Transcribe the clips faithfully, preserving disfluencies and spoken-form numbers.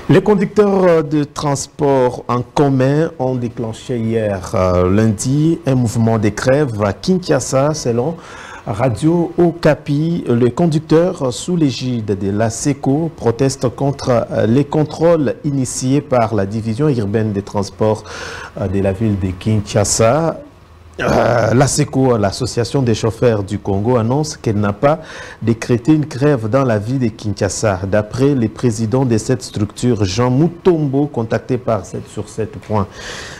Les conducteurs de transport en commun ont déclenché hier euh, lundi un mouvement de grève à Kinshasa selon Radio Okapi. Les conducteurs sous l'égide de la SECO protestent contre les contrôles initiés par la division urbaine des transports de la ville de Kinshasa. Euh, la SECO, l'association des chauffeurs du Congo, annonce qu'elle n'a pas décrété une grève dans la ville de Kinshasa. D'après le président de cette structure, Jean Moutombo, contacté par sept sur sept point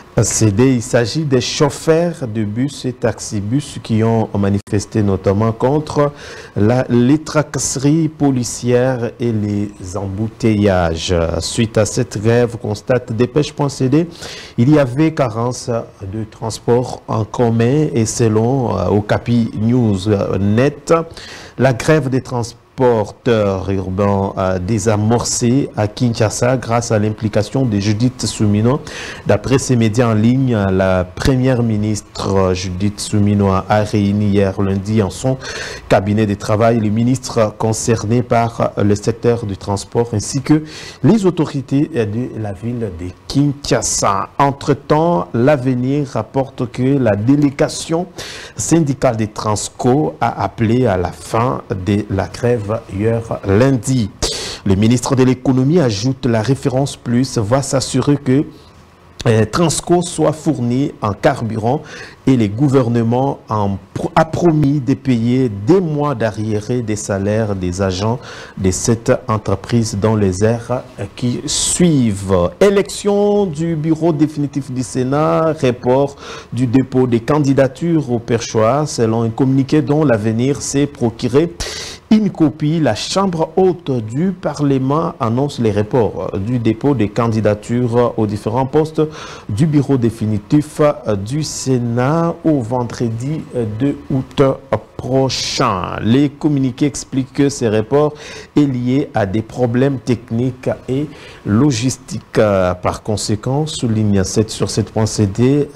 C D, il s'agit des chauffeurs de bus et taxibus qui ont manifesté notamment contre la, les tracasseries policières et les embouteillages. Suite à cette grève, constate Dépêche point C D, il y avait carence de transport en commun et selon euh, Okapi News Net, la grève des transports porteur urbain euh, désamorcé à Kinshasa grâce à l'implication de Judith Soumino. D'après ces médias en ligne, la première ministre Judith Soumino a réuni hier lundi en son cabinet de travail les ministres concernés par le secteur du transport ainsi que les autorités de la ville de Kinshasa. Entre-temps, l'avenir rapporte que la délégation syndicale des Transco a appelé à la fin de la grève hier lundi. Le ministre de l'économie ajoute la référence plus va s'assurer que euh, Transco soit fourni en carburant et les gouvernements ont a promis de payer des mois d'arriérés des salaires des agents de cette entreprise dans les heures qui suivent. Élection du bureau définitif du Sénat, report du dépôt des candidatures au perchoir selon un communiqué dont l'avenir s'est procuré une copie. La Chambre haute du Parlement annonce les reports du dépôt des candidatures aux différents postes du bureau définitif du Sénat au vendredi deux août prochain. Les communiqués expliquent que ces reports est lié à des problèmes techniques et logistiques. Par conséquent, souligne sept sur sept point C D,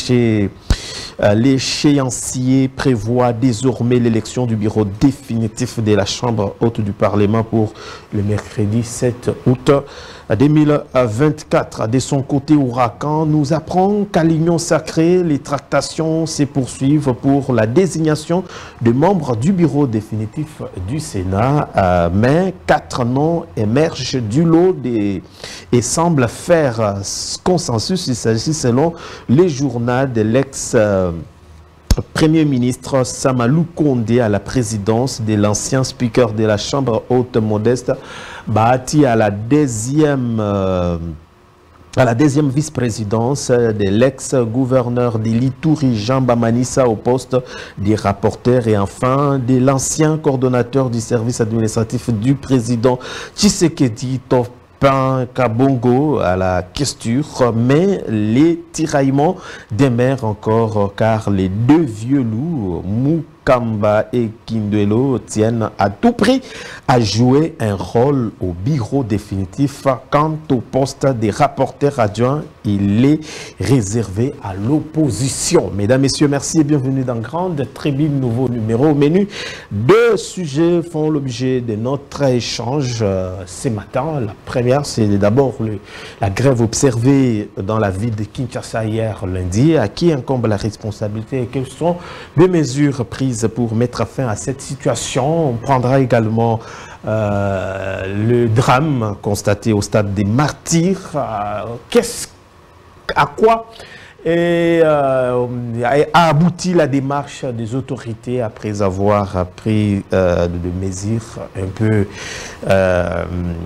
l'échéancier prévoit désormais l'élection du bureau définitif de la Chambre haute du Parlement pour le mercredi sept août deux mille vingt-quatre. De son côté, Ouracan nous apprend qu'à l'Union sacrée, les tractations se poursuivent pour la désignation de membres du bureau définitif du Sénat, euh, mais quatre noms émergent du lot des, et semblent faire consensus. Il s'agit selon les journaux de l'ex- euh, Premier ministre Samalou Kondé à la présidence de l'ancien speaker de la Chambre haute Modeste Bahati à la deuxième euh, à la deuxième vice-présidence de l'ex-gouverneur de l'Ituri Jean Bamanissa au poste des rapporteurs et enfin de l'ancien coordonnateur du service administratif du président Tshisekedi Top Kabongo à la questure, mais les tiraillements demeurent encore car les deux vieux loups, Mukamba et Kindwelo, tiennent à tout prix à jouer un rôle au bureau définitif. Quant au poste des rapporteurs adjoints, il est réservé à l'opposition. Mesdames, Messieurs, merci et bienvenue dans Grande Tribune, nouveau numéro. Au menu, deux sujets font l'objet de notre échange euh, ce matin. La première, c'est d'abord la grève observée dans la ville de Kinshasa hier lundi. À qui incombe la responsabilité et quelles sont les mesures prises pour mettre fin à cette situation? On prendra également euh, le drame constaté au stade des Martyrs. Euh, Qu'est-ce à quoi et, euh, a abouti la démarche des autorités après avoir pris euh, des mesures un peu euh,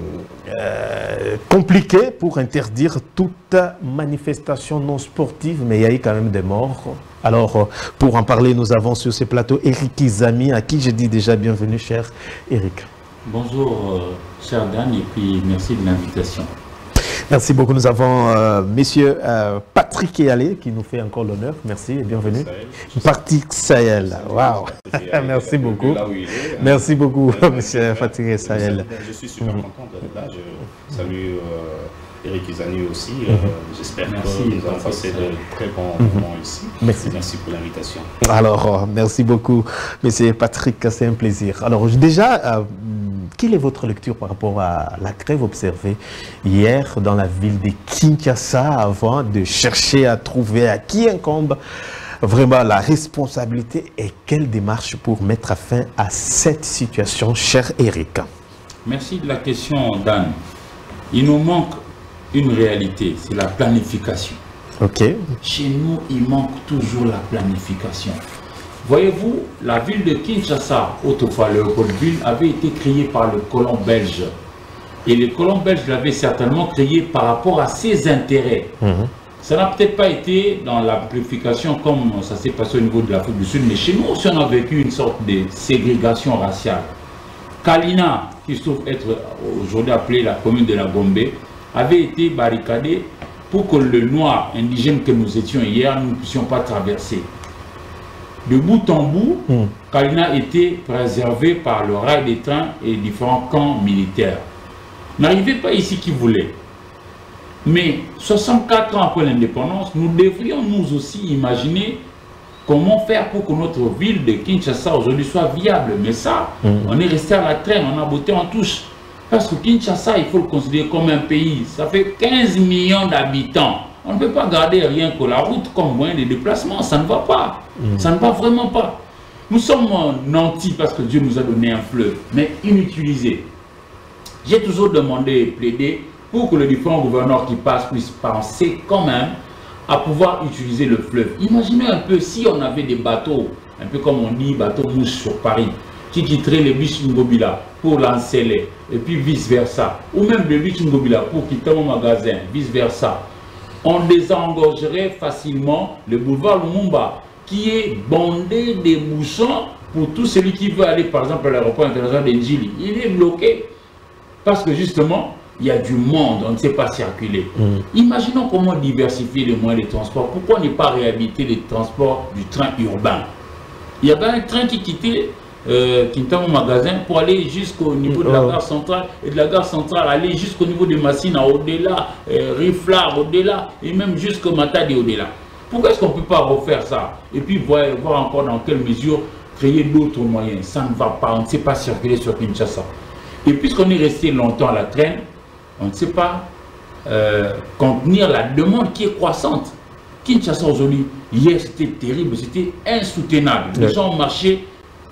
euh, compliquées pour interdire toute manifestation non sportive, mais il y a eu quand même des morts. Alors, pour en parler, nous avons sur ce plateau Eric Izami, à qui je dis déjà bienvenue, cher Eric. Bonjour, euh, cher Dan, et puis merci de l'invitation. Merci beaucoup. Nous avons euh, monsieur euh, Patrick Eyalé qui nous fait encore l'honneur. Merci et bienvenue. Patrick Sahel. Waouh. Merci beaucoup. Merci beaucoup, monsieur Patrick Sahel. Je suis super content d'être là. Je salue euh, Eric Izani aussi. Euh, J'espère que nous avons passé de très bons moments ici. Merci. Merci pour l'invitation. Alors, merci beaucoup, monsieur Patrick. C'est un plaisir. Alors, déjà, euh, quelle est votre lecture par rapport à la grève observée hier dans la ville de Kinshasa avant de chercher à trouver à qui incombe vraiment la responsabilité et quelle démarche pour mettre fin à cette situation, cher Eric? Merci de la question, Dan. Il nous manque une réalité, c'est la planification. Ok. Chez nous, il manque toujours la planification. Voyez-vous, la ville de Kinshasa, autrefois Léopoldville, avait été créée par le colon belge. Et le colon belge l'avait certainement créée par rapport à ses intérêts. Mmh. Ça n'a peut-être pas été dans la planification comme ça s'est passé au niveau de l'Afrique du Sud, mais chez nous aussi on a vécu une sorte de ségrégation raciale. Kalina, qui se trouve être aujourd'hui appelée la commune de la Gombe, avait été barricadée pour que le noir indigène que nous étions hier, nous ne puissions pas traverser. De bout en bout, mmh. Kalina était préservé par le rail des trains et différents camps militaires. N'arrivez pas ici qui voulait. Mais soixante-quatre ans après l'indépendance, nous devrions nous aussi imaginer comment faire pour que notre ville de Kinshasa aujourd'hui soit viable. Mais ça, mmh. on est resté à la traîne, on a botté en touche. Parce que Kinshasa, il faut le considérer comme un pays. Ça fait quinze millions d'habitants. On ne peut pas garder rien que la route comme moyen de déplacement. Ça ne va pas. Mmh. Ça ne va vraiment pas. Nous sommes nantis parce que Dieu nous a donné un fleuve, mais inutilisé. J'ai toujours demandé et plaidé pour que les différents gouverneurs qui passent puissent penser quand même à pouvoir utiliser le fleuve. Imaginez un peu si on avait des bateaux, un peu comme on dit, bateaux mouches sur Paris, qui quitteraient les bus Ngobila pour l'enceller, et puis vice-versa. Ou même le bus Ngobila pour quitter mon magasin, vice-versa. On désengorgerait facilement le boulevard Lumumba, qui est bondé des bouchons pour tout celui qui veut aller, par exemple, à l'aéroport international de Njili. Il est bloqué parce que justement, il y a du monde, on ne sait pas circuler. Mmh. Imaginons comment diversifier les moyens de transport. Pourquoi ne pas réhabiliter les transports du train urbain? Il y avait un train qui quittait euh, Quintana magasin pour aller jusqu'au niveau de la gare centrale, et de la gare centrale aller jusqu'au niveau de Massina, au-delà, euh, Riflar, au-delà, et même jusqu'au Matadi, au-delà. Pourquoi est-ce qu'on ne peut pas refaire ça? Et puis voir, voir encore dans quelle mesure créer d'autres moyens. Ça ne va pas, on ne sait pas circuler sur Kinshasa. Et puisqu'on est resté longtemps à la traîne, on ne sait pas euh, contenir la demande qui est croissante. Kinshasa aujourd'hui, hier c'était terrible, c'était insoutenable. Les ouais. gens marchaient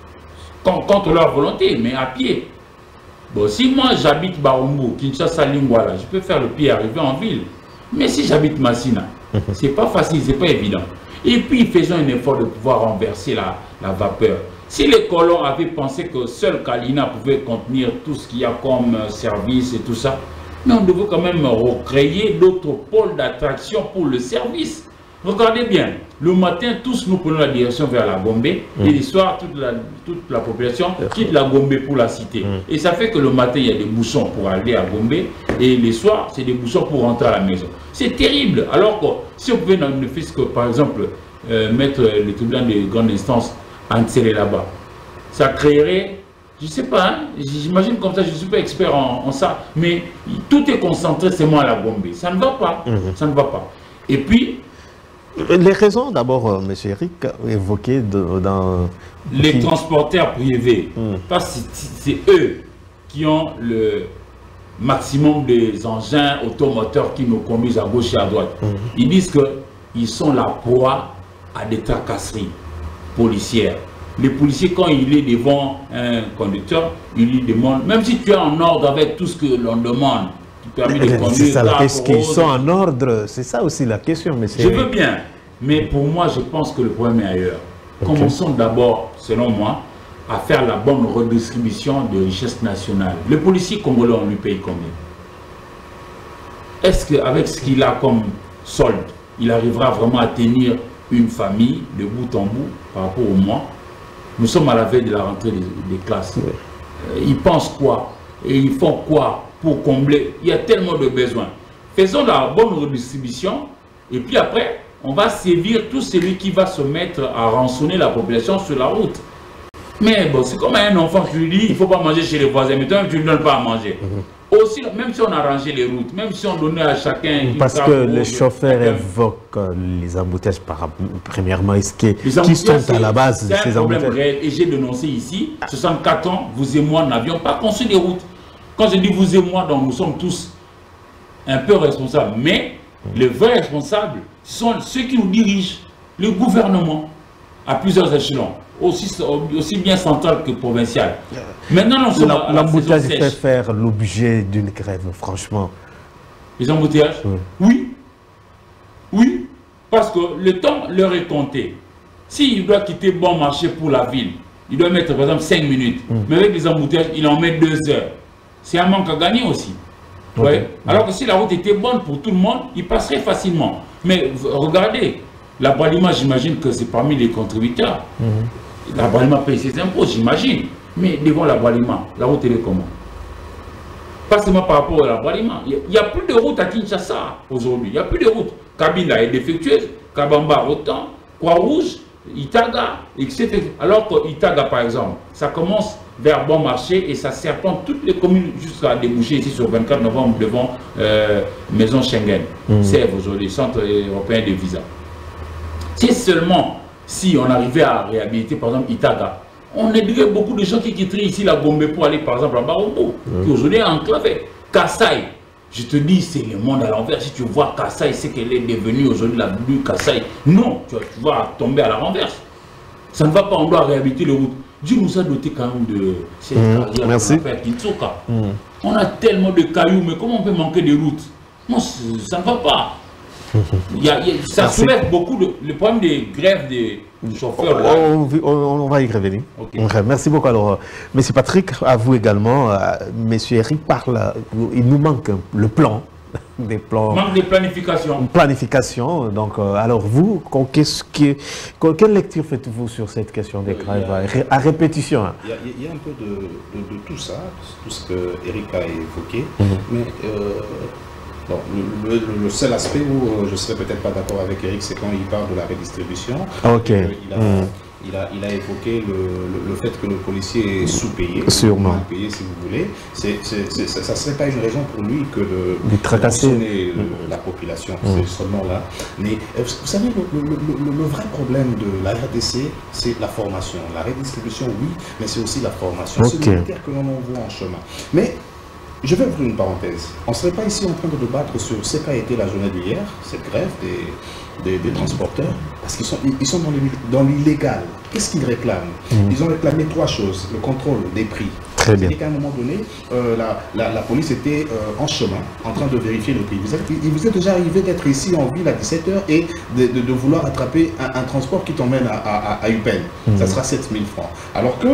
contre leur volonté, mais à pied. Bon, si moi j'habite Barumbu, Kinshasa, Lingwala, je peux faire le pied arriver en ville. Mais si j'habite Massina, c'est pas facile, c'est pas évident. Et puis faisons un effort de pouvoir renverser la, la vapeur. Si les colons avaient pensé que seul Kalina pouvait contenir tout ce qu'il y a comme service et tout ça, mais on devait quand même recréer d'autres pôles d'attraction pour le service. Regardez bien, le matin, tous nous prenons la direction vers la Gombe, mmh. et le soir, toute la, toute la population quitte la Gombe pour la cité. Mmh. Et ça fait que le matin, il y a des bouchons pour aller à Gombe, et les soirs, c'est des bouchons pour rentrer à la maison. C'est terrible. Alors que si on pouvait, ne fût-ce que, par exemple, euh, mettre le tribunal de grande instance à Ntsele là-bas, ça créerait, je ne sais pas, hein, j'imagine comme ça, je ne suis pas expert en, en ça, mais tout est concentré seulement à la Gombe. Ça ne va pas. Mmh. Ça ne va pas. Et puis, les raisons, d'abord, euh, M. Eric, évoquées de, dans... Les transporteurs privés, mmh. parce que c'est eux qui ont le maximum des engins automoteurs qui nous conduisent à gauche et à droite. Mmh. Ils disent qu'ils sont la proie à des tracasseries policières. Les policiers, quand il est devant un conducteur, ils lui demandent, même si tu es en ordre avec tout ce que l'on demande, c'est ça la question, qu'ils sont en ordre, c'est ça aussi la question, monsieur. Je veux bien, mais pour moi, je pense que le problème est ailleurs. Okay. Commençons d'abord, selon moi, à faire la bonne redistribution de richesses nationales. Le policier congolais, on lui paye combien? Est-ce qu'avec ce qu'il a comme solde, il arrivera vraiment à tenir une famille de bout en bout par rapport au mois? Nous sommes à la veille de la rentrée des, des classes. Oui. Euh, ils pensent quoi? Et ils font quoi pour combler? Il y a tellement de besoins. Faisons la bonne redistribution et puis après, on va sévir tout celui qui va se mettre à rançonner la population sur la route. Mais bon, c'est comme un enfant qui lui dit, il ne faut pas manger chez les voisins, mais toi, tu ne lui donnes pas à manger. Mm-hmm. Aussi, même si on arrangeait les routes, même si on donnait à chacun... Parce que les chauffeurs évoquent les embouteillages, par, premièrement, est-ce que, qui sont à la base de ces embouteillages? C'est un problème réel, et j'ai dénoncé ici, soixante-quatre ans, vous et moi n'avions pas construit des routes. Quand je dis vous et moi, donc nous sommes tous un peu responsables, mais les vrais responsables sont ceux qui nous dirigent, le gouvernement, à plusieurs échelons. Aussi, aussi bien central que provincial. Maintenant, nous sommes à la l'embouteillage fait faire l'objet d'une grève, franchement. Les embouteillages? Oui. oui. Oui. Parce que le temps leur est compté. S'il doit quitter bon marché pour la ville, il doit mettre par exemple cinq minutes. Mm. Mais avec les embouteillages, il en met deux heures. C'est un manque à gagner aussi. Okay. Ouais. Alors que si la route était bonne pour tout le monde, il passerait facilement. Mais regardez, la Bralima, j'imagine que c'est parmi les contributeurs. Mm-hmm. La Bralima paye ses impôts, j'imagine. Mais devant la Bralima, la route elle est comment? Pas seulement par rapport à la Bralima. Il n'y a, a plus de route à Kinshasa aujourd'hui. Il n'y a plus de route. Kabila est défectueuse, Kabamba autant, Croix-Rouge, Itaga, et cetera. Alors que Itaga, par exemple, ça commence vers Bon Marché et ça serpente toutes les communes jusqu'à déboucher ici sur vingt-quatre novembre devant euh, Maison Schengen. Mmh. C'est aujourd'hui, Centre européen de visa. C'est seulement si on arrivait à réhabiliter par exemple Itaga, on aiderait beaucoup de gens qui quitteraient ici la Gombe pour aller par exemple à Barombo, mmh. qui aujourd'hui est enclavé. Kassai, je te dis, c'est le monde à l'envers. Si tu vois Kassai, c'est qu'elle est devenue aujourd'hui la plus Kassai. Non, tu vas, tu vas tomber à la renverse. Ça ne va pas, on doit réhabiliter les routes. Dieu nous a doté quand même de cette mmh. carrière Merci. qu'on appelle Kinshasa. Mmh. On a tellement de cailloux, mais comment on peut manquer de routes? Non, ça ne va pas. Il y a, il y a, ça Merci. soulève beaucoup de, le problème des grèves des chauffeurs. Là. On, on, on va y revenir. Okay. Merci beaucoup. Alors, M. Patrick, à vous également. Euh, M. Eric parle, il nous manque le plan. Des plans. Manque de planification. Planification. Donc, euh, alors vous, qu'est-ce que, quelle lecture faites-vous sur cette question des grèves euh, à répétition? Il y, y, y a un peu de, de, de tout ça, tout ce que Eric a évoqué, mm-hmm. mais euh, bon, le, le, le seul aspect où je ne serais peut-être pas d'accord avec Eric, c'est quand il parle de la redistribution. Ok. Euh, il, a, mm. il, a, il a évoqué le, le, le fait que le policier est sous-payé, sûrement mal payé si vous voulez. C'est, c'est, c'est, ça ne serait pas une raison pour lui que de, de tracasser le, la population. Mm. C'est seulement là. Mais vous savez, le, le, le, le vrai problème de la R D C, c'est la formation. La redistribution, oui, mais c'est aussi la formation. Okay. C'est le militaire que l'on envoie en chemin. Mais je vais ouvrir une parenthèse. On ne serait pas ici en train de débattre sur ce qu'a été la journée d'hier, cette grève des, des, des transporteurs, parce qu'ils sont, ils sont dans l'illégal. Qu'est-ce qu'ils réclament? mmh. Ils ont réclamé trois choses. Le contrôle des prix. Très bien. qu'à un moment donné, euh, la, la, la police était euh, en chemin, en train de vérifier le prix. Vous êtes, il vous est déjà arrivé d'être ici en ville à dix-sept heures et de, de, de vouloir attraper un, un transport qui t'emmène à, à, à Upen. mmh. Ça sera sept mille francs. Alors que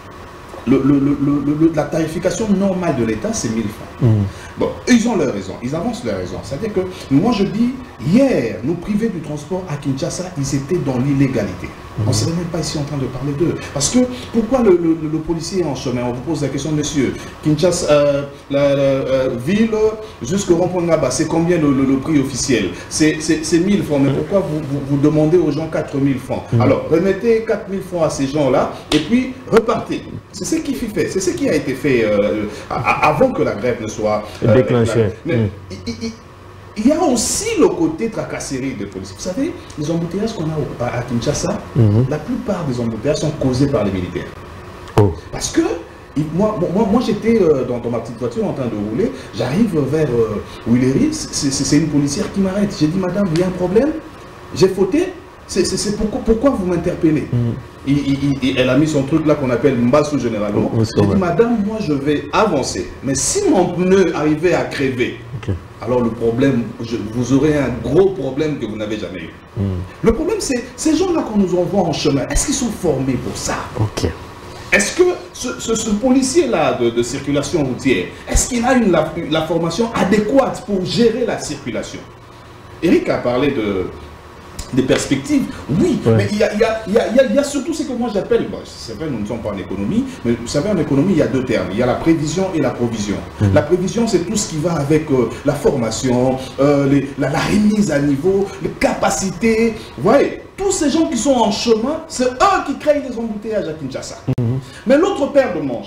Le, le, le, le, la tarification normale de l'État, c'est mille francs. Mmh. Bon, ils ont leur raison, ils avancent leur raison. C'est-à-dire que, moi je dis, hier, nous privés du transport à Kinshasa, ils étaient dans l'illégalité. Mmh. On ne serait même pas ici en train de parler d'eux. Parce que, pourquoi le, le, le policier est en chemin? On vous pose la question, monsieur, Kinshasa, euh, la, la euh, ville, jusqu'au rond-point Ngaba, c'est combien le, le, le prix officiel? C'est mille francs, mais pourquoi vous, vous, vous demandez aux gens quatre mille francs? Mmh. Alors, remettez quatre mille francs à ces gens-là, et puis repartez. C'est ce qui fait, c'est ce qui a été fait euh, avant que la grève ne soit euh, déclenchée. Mais mmh. il, il, il y a aussi le côté tracasserie de police. Vous savez, les embouteillages qu'on a à Kinshasa, mmh. la plupart des embouteillages sont causés par les militaires. Oh. Parce que moi, moi, moi j'étais euh, dans, dans ma petite voiture en train de rouler, j'arrive vers euh, Willery, c'est une policière qui m'arrête. J'ai dit, madame, il y a un problème, j'ai fauté. C'est pourquoi, pourquoi vous m'interpellez? mmh. il, il, il, Elle a mis son truc là qu'on appelle Mbassou généralement. Oh, j'ai dit, madame, moi je vais avancer. Mais si mon pneu arrivait à crever, okay. alors le problème, je, vous aurez un gros problème que vous n'avez jamais eu. mmh. Le problème, c'est ces gens-là qu'on nous envoie en chemin, est-ce qu'ils sont formés pour ça? okay. Est-ce que ce, ce, ce policier-là de, de circulation routière, est-ce qu'il a une, la, la formation adéquate pour gérer la circulation? Eric a parlé de... des perspectives, oui, ouais. mais il y a, y, a, y, a, y, a, y a surtout ce que moi j'appelle, bon, c'est vrai, nous ne sommes pas en économie, mais vous savez, en économie, il y a deux termes, il y a la prévision et la provision. Mmh. La prévision, c'est tout ce qui va avec euh, la formation, euh, les, la, la remise à niveau, les capacités, vous voyez, tous ces gens qui sont en chemin, c'est eux qui créent les embouteillages à Kinshasa. Mmh. Mais l'autre paire de manches,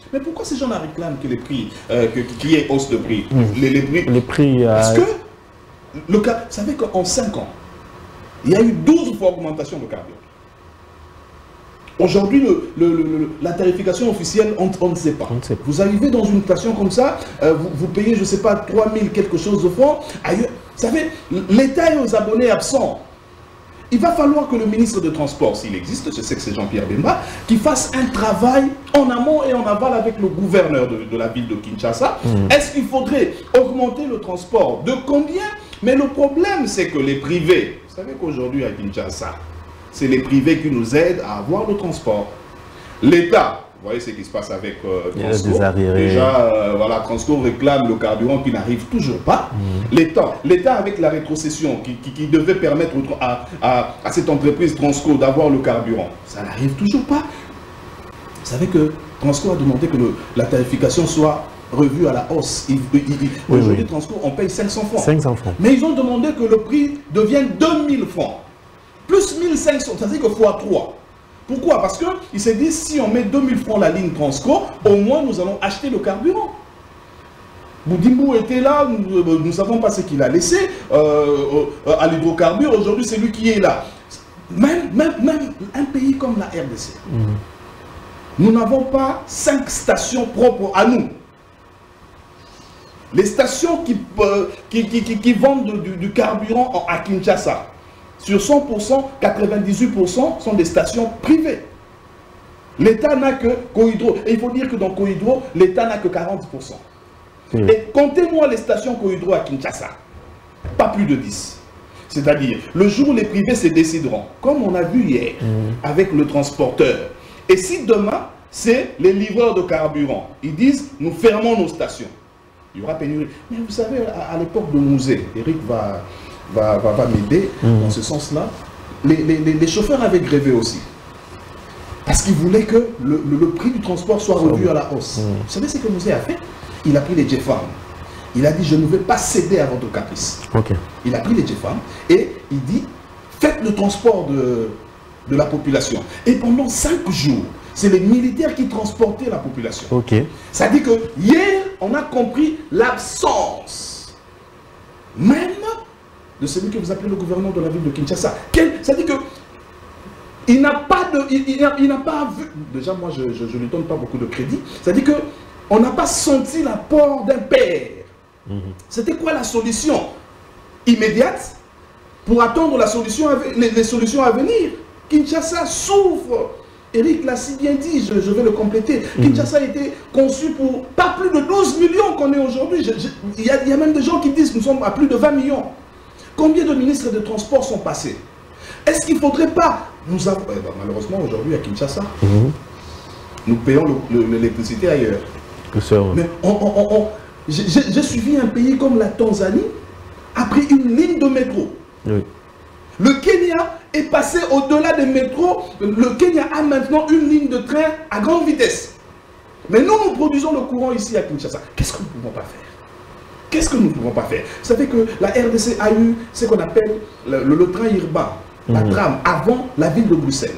Mais pourquoi ces gens-là réclament que les prix, euh, qu'il y ait hausse de prix mmh. les, les prix, les prix euh... Parce que, le cas, vous savez qu'en cinq ans, il y a eu douze fois augmentation de carburant. Aujourd'hui, le, le, le, la tarification officielle, on, on ne sait pas. On ne sait pas. Vous arrivez dans une station comme ça, euh, vous, vous payez, je ne sais pas, trois mille quelque chose de francs. Ailleurs, vous savez, l'État est aux abonnés absents. Il va falloir que le ministre de Transport, s'il existe, je sais que c'est Jean-Pierre Bemba, qu'il fasse un travail en amont et en aval avec le gouverneur de, de la ville de Kinshasa. Mmh. Est-ce qu'il faudrait augmenter le transport? De combien? Mais le problème, c'est que les privés, vous savez qu'aujourd'hui à Kinshasa, c'est les privés qui nous aident à avoir le transport. L'État, vous voyez ce qui se passe avec euh, Transco. Déjà, euh, voilà, Transco réclame le carburant qui n'arrive toujours pas. Mmh. L'État, l'État avec la rétrocession qui, qui, qui devait permettre à, à, à cette entreprise Transco d'avoir le carburant, ça n'arrive toujours pas. Vous savez que Transco a demandé que le, la tarification soit revue à la hausse. Il, il, il, oui, aujourd'hui, oui. Transco, on paye cinq cents francs. cinq cents francs. Mais ils ont demandé que le prix devienne deux mille francs. Plus mille cinq cents, ça veut dire que fois trois. Pourquoi? Parce qu'ils se disent, si on met deux mille francs la ligne Transco, au moins nous allons acheter le carburant. Boudimou était là, nous ne savons pas ce qu'il a laissé euh, euh, à l'hydrocarbure. Aujourd'hui, c'est lui qui est là. Même, même, même un pays comme la R D C, mmh. nous n'avons pas cinq stations propres à nous. Les stations qui, euh, qui, qui, qui, qui vendent du, du carburant à Kinshasa, sur cent pour cent, quatre-vingt-dix-huit pour cent sont des stations privées. L'État n'a que Cohydro. Et il faut dire que dans Cohydro, l'État n'a que quarante pour cent. Mmh. Et comptez-moi les stations Cohydro à Kinshasa. Pas plus de dix. C'est-à-dire, le jour où les privés se décideront, comme on a vu hier, mmh. avec le transporteur. Et si demain, c'est les livreurs de carburant, ils disent, nous fermons nos stations. Il y aura pénurie. Mais vous savez, à, à l'époque de Mouzé, Eric va... va, va, va m'aider mmh. dans ce sens-là. Les, les, les chauffeurs avaient grévé aussi. Parce qu'ils voulaient que le, le, le prix du transport soit revu à la hausse. Mmh. Vous savez ce que Mouzé a fait? Il a pris les J F A M. Il a dit, je ne vais pas céder à votre caprice. Okay. Il a pris les J F A M et il dit, faites le transport de, de la population. Et pendant cinq jours, c'est les militaires qui transportaient la population. Okay. Ça dit que hier, on a compris l'absence même de celui que vous appelez le gouverneur de la ville de Kinshasa. Quel, ça dit que il n'a pas de, il, il, il n'a pas vu. Déjà, moi, je ne lui donne pas beaucoup de crédit. Ça dit que on n'a pas senti l'apport d'un père. Mmh. C'était quoi la solution immédiate pour attendre la solution, les, les solutions à venir? Kinshasa souffre. Eric l'a si bien dit, je, je vais le compléter. Mmh. Kinshasa a été conçu pour pas plus de douze millions qu'on est aujourd'hui. Il y, y a même des gens qui disent que nous sommes à plus de vingt millions. Combien de ministres de transport sont passés? Est-ce qu'il ne faudrait pas... Nous avons, eh ben, malheureusement, aujourd'hui, à Kinshasa, mmh. nous payons l'électricité ailleurs. Que ça, ouais. Mais on, on, on, j'ai suivi un pays comme la Tanzanie, a pris une ligne de métro. Oui. Le Kenya est passé au-delà des métros. Le Kenya a maintenant une ligne de train à grande vitesse. Mais nous, nous produisons le courant ici à Kinshasa. Qu'est-ce que nous ne pouvons pas faire? Qu'est-ce que nous ne pouvons pas faire? Vous savez que la R D C a eu ce qu'on appelle le, le, le train urbain, la mmh. tram, avant la ville de Bruxelles.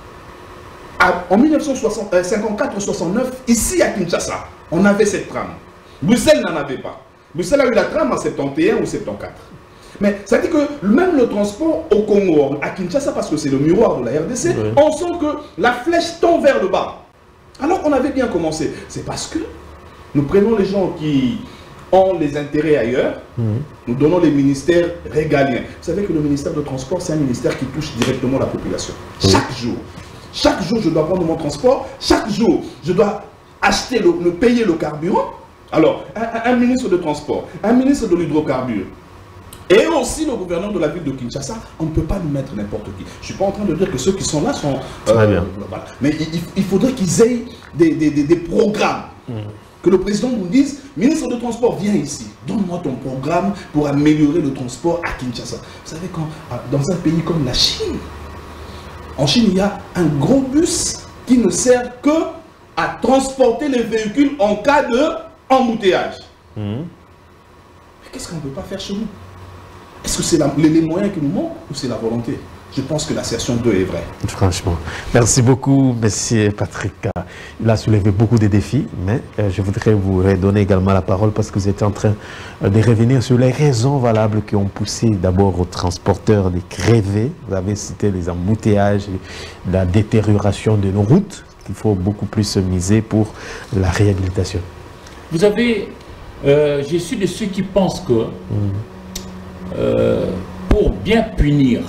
À, en mille neuf cent cinquante-quatre soixante-neuf, ici à Kinshasa, on avait cette tram. Bruxelles n'en avait pas. Bruxelles a eu la tram en soixante et un ou soixante-quatorze. Mais ça dit que même le transport au Congo, à Kinshasa, parce que c'est le miroir de la R D C, oui. on sent que la flèche tend vers le bas. Alors qu'on avait bien commencé. C'est parce que nous prenons les gens qui ont les intérêts ailleurs, mmh. nous donnons les ministères régaliens. Vous savez que le ministère de Transport, c'est un ministère qui touche directement la population. Oui. Chaque jour. Chaque jour, je dois prendre mon transport. Chaque jour, je dois acheter, le, le payer le carburant. Alors, un, un ministre de Transport, un ministre de l'hydrocarbure, et aussi le gouverneur de la ville de Kinshasa, on ne peut pas nous mettre n'importe qui. Je ne suis pas en train de dire que ceux qui sont là sont... Euh, Très bien. Voilà. Mais il, il faudrait qu'ils aient des, des, des, des programmes. Mmh. Que le président nous dise, ministre de Transport, viens ici, donne-moi ton programme pour améliorer le transport à Kinshasa. Vous savez, quand, dans un pays comme la Chine, en Chine, il y a un gros bus qui ne sert que à transporter les véhicules en cas d'embouteillage. Mmh. Mais qu'est-ce qu'on ne peut pas faire chez nous? Est-ce que c'est les, les moyens qui nous manquent ou c'est la volonté? je pense que l'assertion deux est vraie. Franchement. Merci beaucoup, monsieur Patrick. Il a soulevé beaucoup de défis, mais euh, je voudrais vous redonner également la parole parce que vous étiez en train de revenir sur les raisons valables qui ont poussé d'abord aux transporteurs de gréver. Vous avez cité les embouteillages, la détérioration de nos routes, qu'il faut beaucoup plus se miser pour la réhabilitation. Vous avez, euh, je suis de ceux qui pensent que mmh. euh, pour bien punir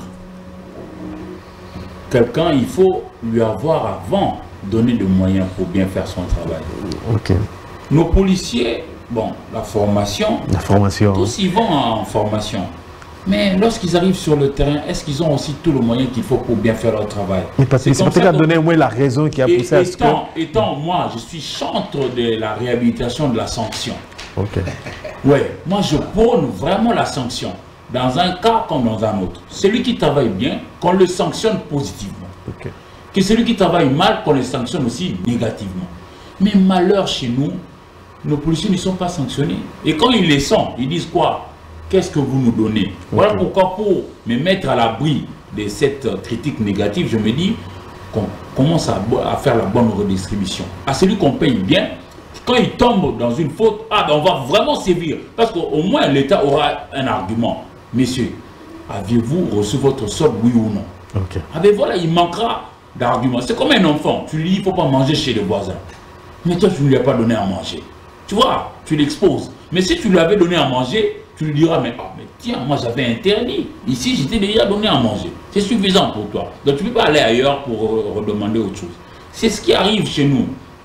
quelqu'un, il faut lui avoir avant donné des moyens pour bien faire son travail. Okay. Nos policiers, bon, la formation, la formation. tous ils vont en formation. Mais lorsqu'ils arrivent sur le terrain, est-ce qu'ils ont aussi tout le moyen qu'il faut pour bien faire leur travail? Mais parce que c'est peut-être donner au moins la raison qui a poussé à ce que... Étant, moi, je suis chantre de la réhabilitation de la sanction. Ok. Oui, moi je prône vraiment la sanction. Dans un cas comme dans un autre. Celui qui travaille bien, qu'on le sanctionne positivement. Okay. Que celui qui travaille mal, qu'on le sanctionne aussi négativement. Mais malheur chez nous, nos policiers ne sont pas sanctionnés. Et quand ils les sont, ils disent quoi? Qu'est-ce que vous nous donnez? Okay. Voilà pourquoi pour me mettre à l'abri de cette critique négative, je me dis qu'on commence à, à faire la bonne redistribution. À celui qu'on paye bien, quand il tombe dans une faute, ah ben on va vraiment sévir. Parce qu'au moins l'État aura un argument. Messieurs, aviez-vous reçu votre solde, oui ou non? Okay. Ah ben voilà, il manquera d'arguments. C'est comme un enfant, tu lui dis il ne faut pas manger chez le voisin. Mais toi, tu ne lui as pas donné à manger. Tu vois, tu l'exposes. Mais si tu lui avais donné à manger, tu lui diras, mais, ah, mais tiens, moi j'avais interdit. Ici, j'étais déjà donné à manger. C'est suffisant pour toi. Donc tu ne peux pas aller ailleurs pour redemander autre chose. C'est ce qui arrive chez nous.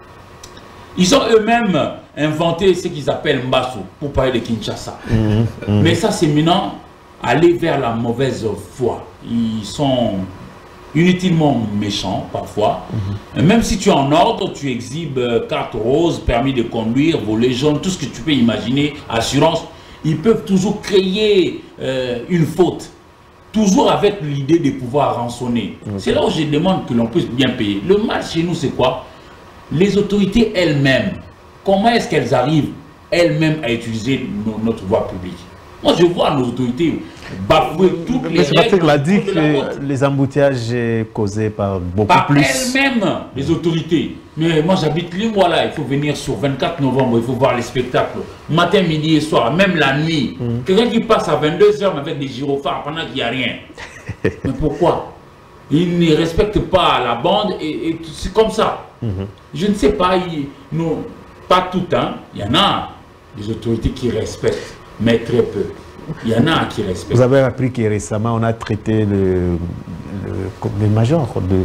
Ils ont eux-mêmes inventé ce qu'ils appellent Mbasso pour parler de Kinshasa. Mmh, mmh. Mais ça, c'est maintenant aller vers la mauvaise foi. Ils sont inutilement méchants parfois. Mmh. Même si tu es en ordre, tu exhibes carte rose, permis de conduire, volet jaune, tout ce que tu peux imaginer, assurance. Ils peuvent toujours créer euh, une faute. Toujours avec l'idée de pouvoir rançonner. Okay. C'est là où je demande que l'on puisse bien payer. Le mal chez nous, c'est quoi? Les autorités elles-mêmes, comment est-ce qu'elles arrivent elles-mêmes à utiliser no, notre voie publique? Moi, je vois nos autorités bafouer toutes les règles. Patrick l'a dit que les embouteillages causés par beaucoup par plus. Par elles-mêmes, les autorités. Mais moi, j'habite Limois là, il faut venir sur vingt-quatre novembre, il faut voir les spectacles. Matin, midi et soir, même la nuit. Mm. Quelqu'un qui passe à vingt-deux heures avec des gyrophares pendant qu'il n'y a rien. Mais pourquoi? Ils ne respectent pas la bande et, et c'est comme ça. Mm-hmm. Je ne sais pas, il, nous, pas tout le temps, il y en a des autorités qui respectent, mais très peu. Il y en a qui respectent. Vous avez appris que récemment, on a traité le, le, le major de,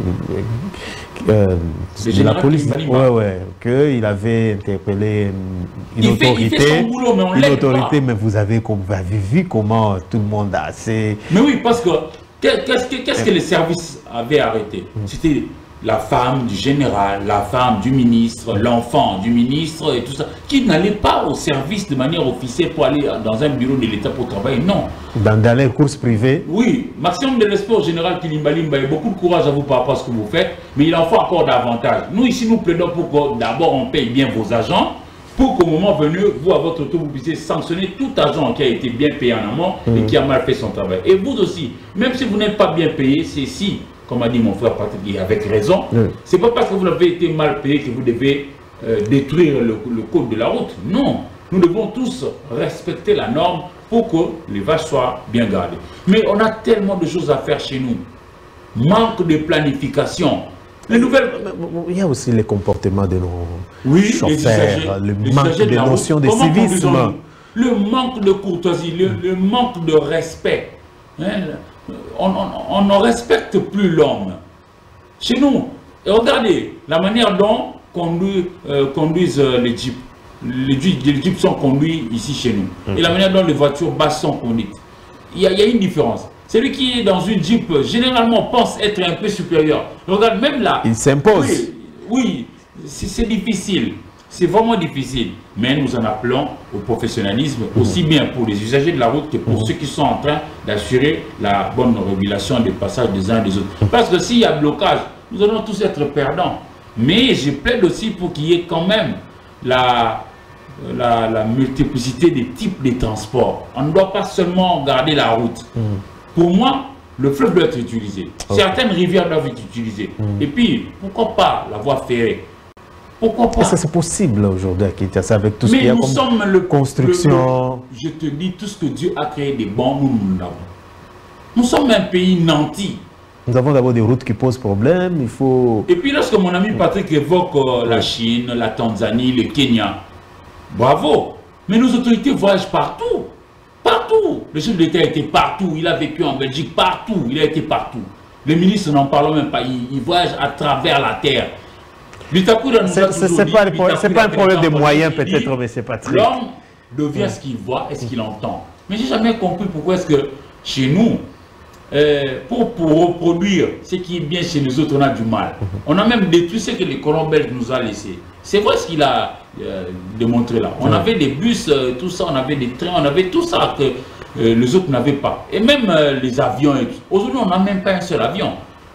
euh, de la police, ouais, ouais, qu'il avait interpellé une il autorité, fait, il fait son boulot, mais on une autorité, pas. mais vous avez, vous avez vu comment tout le monde a assez... Mais oui, parce que qu'est-ce que, qu'est-ce que les services avaient arrêté? C'était la femme du général, la femme du ministre, l'enfant du ministre et tout ça, qui n'allaient pas au service de manière officielle pour aller dans un bureau de l'État pour travailler, non. Dans, dans les courses privées? Oui, maximum de respect au général Kilimbalimba, il y a beaucoup de courage à vous par rapport à ce que vous faites, mais il en faut encore davantage. Nous ici, nous plaidons pour que d'abord on paye bien vos agents, pour qu'au moment venu, vous à votre tour, vous puissiez sanctionner tout agent qui a été bien payé en amont mmh. et qui a mal fait son travail. Et vous aussi, même si vous n'êtes pas bien payé, c'est si, comme a dit mon frère Patrick, avec raison, mmh. c'est pas parce que vous avez été mal payé que vous devez euh, détruire le, le code de la route. Non, nous devons tous respecter la norme pour que les vaches soient bien gardées. Mais on a tellement de choses à faire chez nous. Manque de planification. Les nouvelles... Il y a aussi les comportements de nos oui, chauffeurs, le manque de, de notion de civisme. Le manque de courtoisie, le, le manque de respect. Hein, on, on, on ne respecte plus l'homme. Chez nous, et regardez la manière dont conduit, euh, conduisent les jeeps. Les jeeps, les jeeps sont conduits ici chez nous. Okay. Et la manière dont les voitures basses sont conduites. Il y a, il y a une différence. Celui qui est dans une Jeep, généralement, pense être un peu supérieur. Regarde, même là... Il s'impose. Oui, oui c'est difficile. C'est vraiment difficile. Mais nous en appelons au professionnalisme, mmh. aussi bien pour les usagers de la route que pour mmh. ceux qui sont en train d'assurer la bonne régulation des passages des uns et des autres. Parce que s'il y a blocage, nous allons tous être perdants. Mais je plaide aussi pour qu'il y ait quand même la... La, la multiplicité des types de transports. On ne doit pas seulement garder la route. Mmh. Pour moi, le fleuve doit être utilisé. Okay. Certaines rivières doivent être utilisées. Mm. Et puis, pourquoi pas la voie ferrée? Pourquoi pas? C'est possible aujourd'hui à Kinshasa avec tout ce qu'il y a nous comme sommes le, construction. Le, le, je te dis, tout ce que Dieu a créé des bons, nous, nous l'avons. Nous sommes un pays nanti. Nous avons d'abord des routes qui posent problème, il faut... Et puis lorsque mon ami Patrick évoque euh, la Chine, la Tanzanie, le Kenya, bravo. Mais nos autorités voyagent partout. Partout. Le chef de l'État était partout. Il a vécu en Belgique partout. Il a été partout. Les ministres n'en parlent même pas. Ils, ils voyagent à travers la terre. Ce n'est pas, pas un problème de moyens peut-être, mais c'est pas très... L'homme devient ouais. ce qu'il voit et ce qu'il entend. Mais j'ai jamais compris pourquoi est-ce que chez nous, euh, pour, pour reproduire ce qui est bien chez les autres, on a du mal. On a même détruit ce que les colons belges nous ont laissé. C'est vrai ce qu'il a euh, démontré là. On ouais. avait des bus, euh, tout ça, on avait des trains, on avait tout ça que euh, les autres n'avaient pas. Et même euh, les avions. Aujourd'hui, on n'a même pas un seul avion.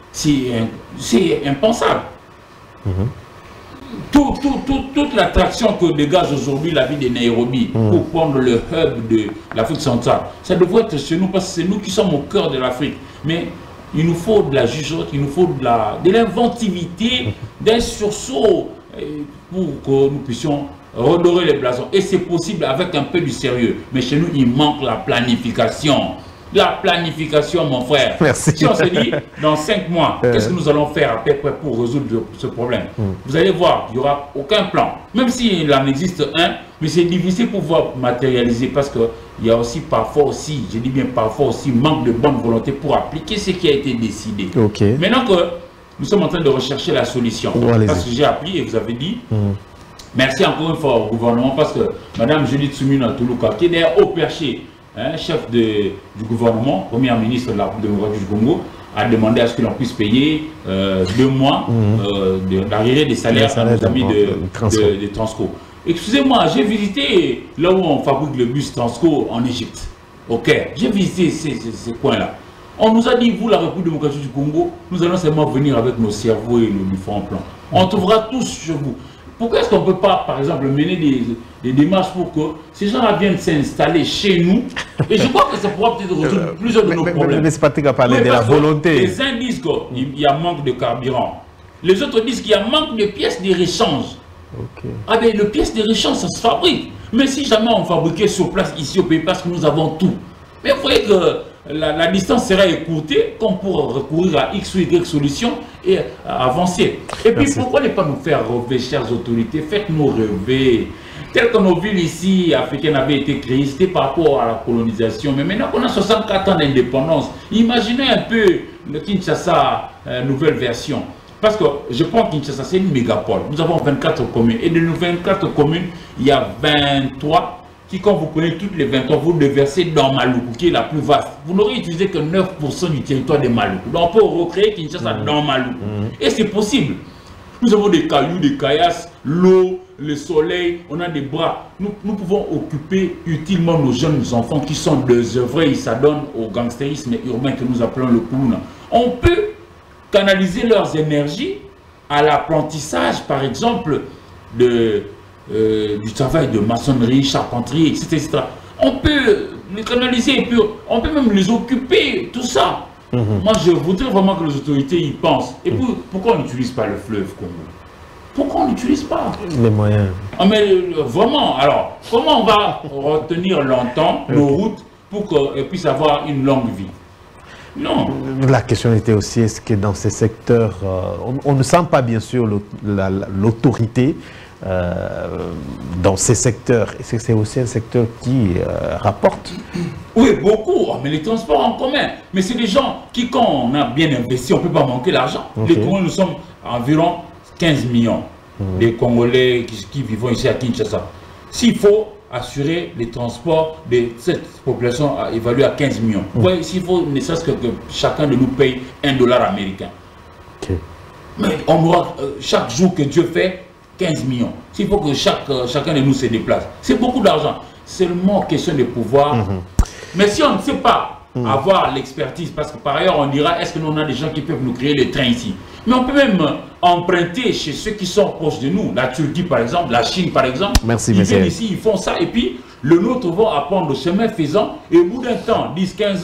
C'est impensable. Mm-hmm. Tout, tout, tout, toute l'attraction que dégage aujourd'hui la ville de Nairobi mmh. pour prendre le hub de l'Afrique centrale, ça devrait être chez nous parce que c'est nous qui sommes au cœur de l'Afrique. Mais il nous faut de la jugeote, il nous faut de l'inventivité, d'un sursaut pour que nous puissions redorer les blasons. Et c'est possible avec un peu du sérieux. Mais chez nous, il manque la planification. La planification, mon frère. Merci. Si on se dit, dans cinq mois, euh... qu'est-ce que nous allons faire à peu près pour résoudre ce problème? mm. Vous allez voir, il n'y aura aucun plan. Même s'il en existe un, mais c'est difficile pour pouvoir matérialiser parce qu'il y a aussi parfois aussi, je dis bien parfois aussi, manque de bonne volonté pour appliquer ce qui a été décidé. Okay. Maintenant que nous sommes en train de rechercher la solution, oh, parce que j'ai appris et vous avez dit, mm. merci encore une fois au gouvernement parce que Mme Judith Suminwa Tuluka, qui est d'ailleurs au perché, Hein, chef de, du gouvernement, premier ministre de la démocratie du Congo, a demandé à ce que l'on puisse payer euh, deux mois mmh. euh, d'arriéré des salaires à nos amis de, de, de Transco. Excusez-moi, j'ai visité là où on fabrique le bus Transco en Égypte, au Caire. J'ai visité ces, ces, ces coins-là. On nous a dit, vous, la République démocratique du Congo, nous allons seulement venir avec nos cerveaux et nos différents plans. On trouvera tous chez vous. Pourquoi est-ce qu'on ne peut pas, par exemple, mener des, des démarches pour que ces gens-là viennent s'installer chez nous? Et je crois que ça pourra peut-être résoudre plusieurs de nos mais, problèmes. Mais c'est pas à parler oui, de la volonté. Les uns disent qu'il y a manque de carburant. Les autres disent qu'il y a manque de pièces de rechange. Okay. Ah ben, les pièces de rechange, ça se fabrique. Mais si jamais on fabriquait sur place, ici au pays, parce que nous avons tout. Mais vous voyez que la, la distance sera écourtée, qu'on pourra recourir à X ou Y solution et avancer. Et puis, Merci. Pourquoi ne pas nous faire rêver, chères autorités? Faites-nous rêver. Tel que nos villes ici, africaines, avaient été créées, c'était par rapport à la colonisation. Mais maintenant qu'on a soixante-quatre ans d'indépendance, imaginez un peu le Kinshasa, euh, nouvelle version. Parce que je prends Kinshasa, c'est une mégapole. Nous avons vingt-quatre communes. Et de nos vingt-quatre communes, il y a vingt-trois qui, quand vous prenez toutes les vingt-trois, vous les versez dans Maluku, qui est la plus vaste. Vous n'aurez utilisé que neuf pour cent du territoire de Maluku. Donc on peut recréer Kinshasa mmh. dans Maluku. Mmh. Et c'est possible. Nous avons des cailloux, des caillasses, l'eau, le soleil, on a des bras. Nous, nous pouvons occuper utilement nos jeunes enfants qui sont désœuvrés, ils s'adonnent au gangstérisme urbain que nous appelons le Kuluna. On peut canaliser leurs énergies à l'apprentissage, par exemple, de, euh, du travail de maçonnerie, charpenterie, et cetera, et cetera. On peut les canaliser et puis on peut même les occuper, tout ça. Mmh. Moi, je voudrais vraiment que les autorités y pensent. Et puis, pourquoi on n'utilise pas le fleuve Congo? Pourquoi on n'utilise pas les moyens? Ah, mais euh, vraiment, alors, comment on va retenir longtemps nos routes pour qu'elles puissent avoir une longue vie? Non. La question était aussi, est-ce que dans ces secteurs, euh, on, on ne sent pas bien sûr l'autorité euh, dans ces secteurs? Est-ce que c'est aussi un secteur qui euh, rapporte? Oui, beaucoup, mais les transports en commun. Mais c'est des gens qui, quand on a bien investi, on ne peut pas manquer l'argent. Okay. Les Congolais, nous sommes environ quinze millions mmh. de Congolais qui, qui vivent ici à Kinshasa. S'il faut assurer les transports de cette population évaluée à quinze millions, mmh. ouais, s'il faut ne serait-ce que, que chacun de nous paye un dollar américain. Okay. Mais on aura euh, chaque jour que Dieu fait quinze millions. S'il faut que chaque, euh, chacun de nous se déplace. C'est beaucoup d'argent. C'est seulement question de pouvoir. Mmh. Mais si on ne sait pas mmh. avoir l'expertise, parce que par ailleurs on dira, est-ce que nous on a des gens qui peuvent nous créer les trains ici? Mais on peut même emprunter chez ceux qui sont proches de nous. La Turquie par exemple, la Chine par exemple. Merci, ils monsieur. viennent ici, ils font ça et puis le nôtre va apprendre le chemin faisant et au bout d'un temps, dix quinze ans,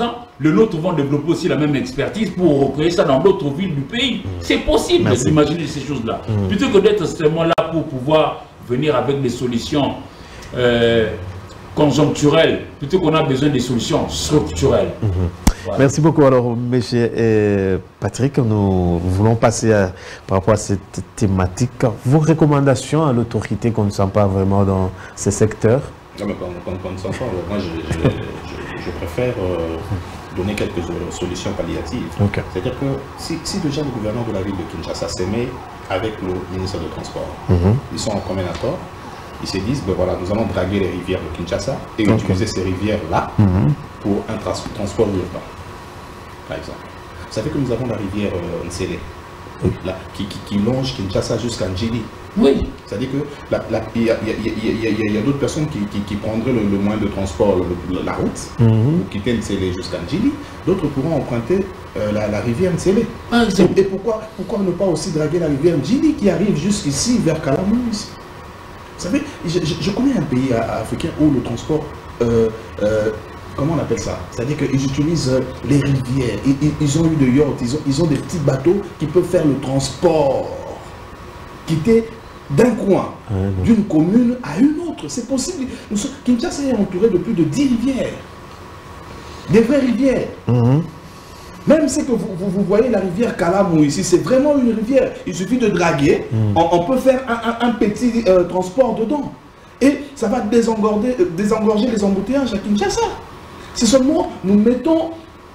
le nôtre vont développer aussi la même expertise pour recréer ça dans d'autres villes du pays. C'est possible d'imaginer ces choses-là. Mmh. Plutôt que d'être seulement là pour pouvoir venir avec des solutions euh, conjoncturelles, plutôt qu'on a besoin des solutions structurelles. Mmh. Voilà. Merci beaucoup. Alors, M. Patrick, nous voulons passer à, par rapport à cette thématique. Vos recommandations à l'autorité qu'on ne sent pas vraiment dans ces secteurs? Non, mais qu'on ne sent pas, moi je, je, je, je préfère euh, donner quelques solutions palliatives. Okay. C'est-à-dire que si, si déjà le gouverneur de la ville de Kinshasa s'aimait avec le ministre des Transports, mm-hmm. ils sont en commun accord, ils se disent, ben voilà, nous allons draguer les rivières de Kinshasa et okay. utiliser ces rivières-là mm-hmm. pour un tra transport urbain, par exemple. Vous savez que nous avons la rivière euh, Nsele, oui. là, qui, qui, qui longe Kinshasa jusqu'à Njili. Oui. C'est-à-dire qu'il y a, a, a, a d'autres personnes qui, qui, qui prendraient le, le moyen de transport, le, la route, mm-hmm. pour quitter Nsele jusqu'à Njili. D'autres pourront emprunter euh, la, la rivière Nsele. Ah, et, et pourquoi, pourquoi ne pas aussi draguer la rivière Njili qui arrive jusqu'ici, vers Kalamou ici? Vous savez, je, je, je connais un pays africain où le transport, euh, euh, comment on appelle ça? C'est-à-dire qu'ils utilisent les rivières, ils, ils ont eu de yachts, ils ont, ils ont des petits bateaux qui peuvent faire le transport, quitter d'un coin, mmh. d'une commune à une autre. C'est possible. Kinshasa est entouré de plus de dix rivières, des vraies rivières. Mmh. Même si que vous, vous, vous voyez la rivière Kalamou ici, c'est vraiment une rivière. Il suffit de draguer, mmh. on, on peut faire un, un, un petit euh, transport dedans. Et ça va désengorger, euh, désengorger les embouteillages à Kinshasa. C'est seulement, nous mettons...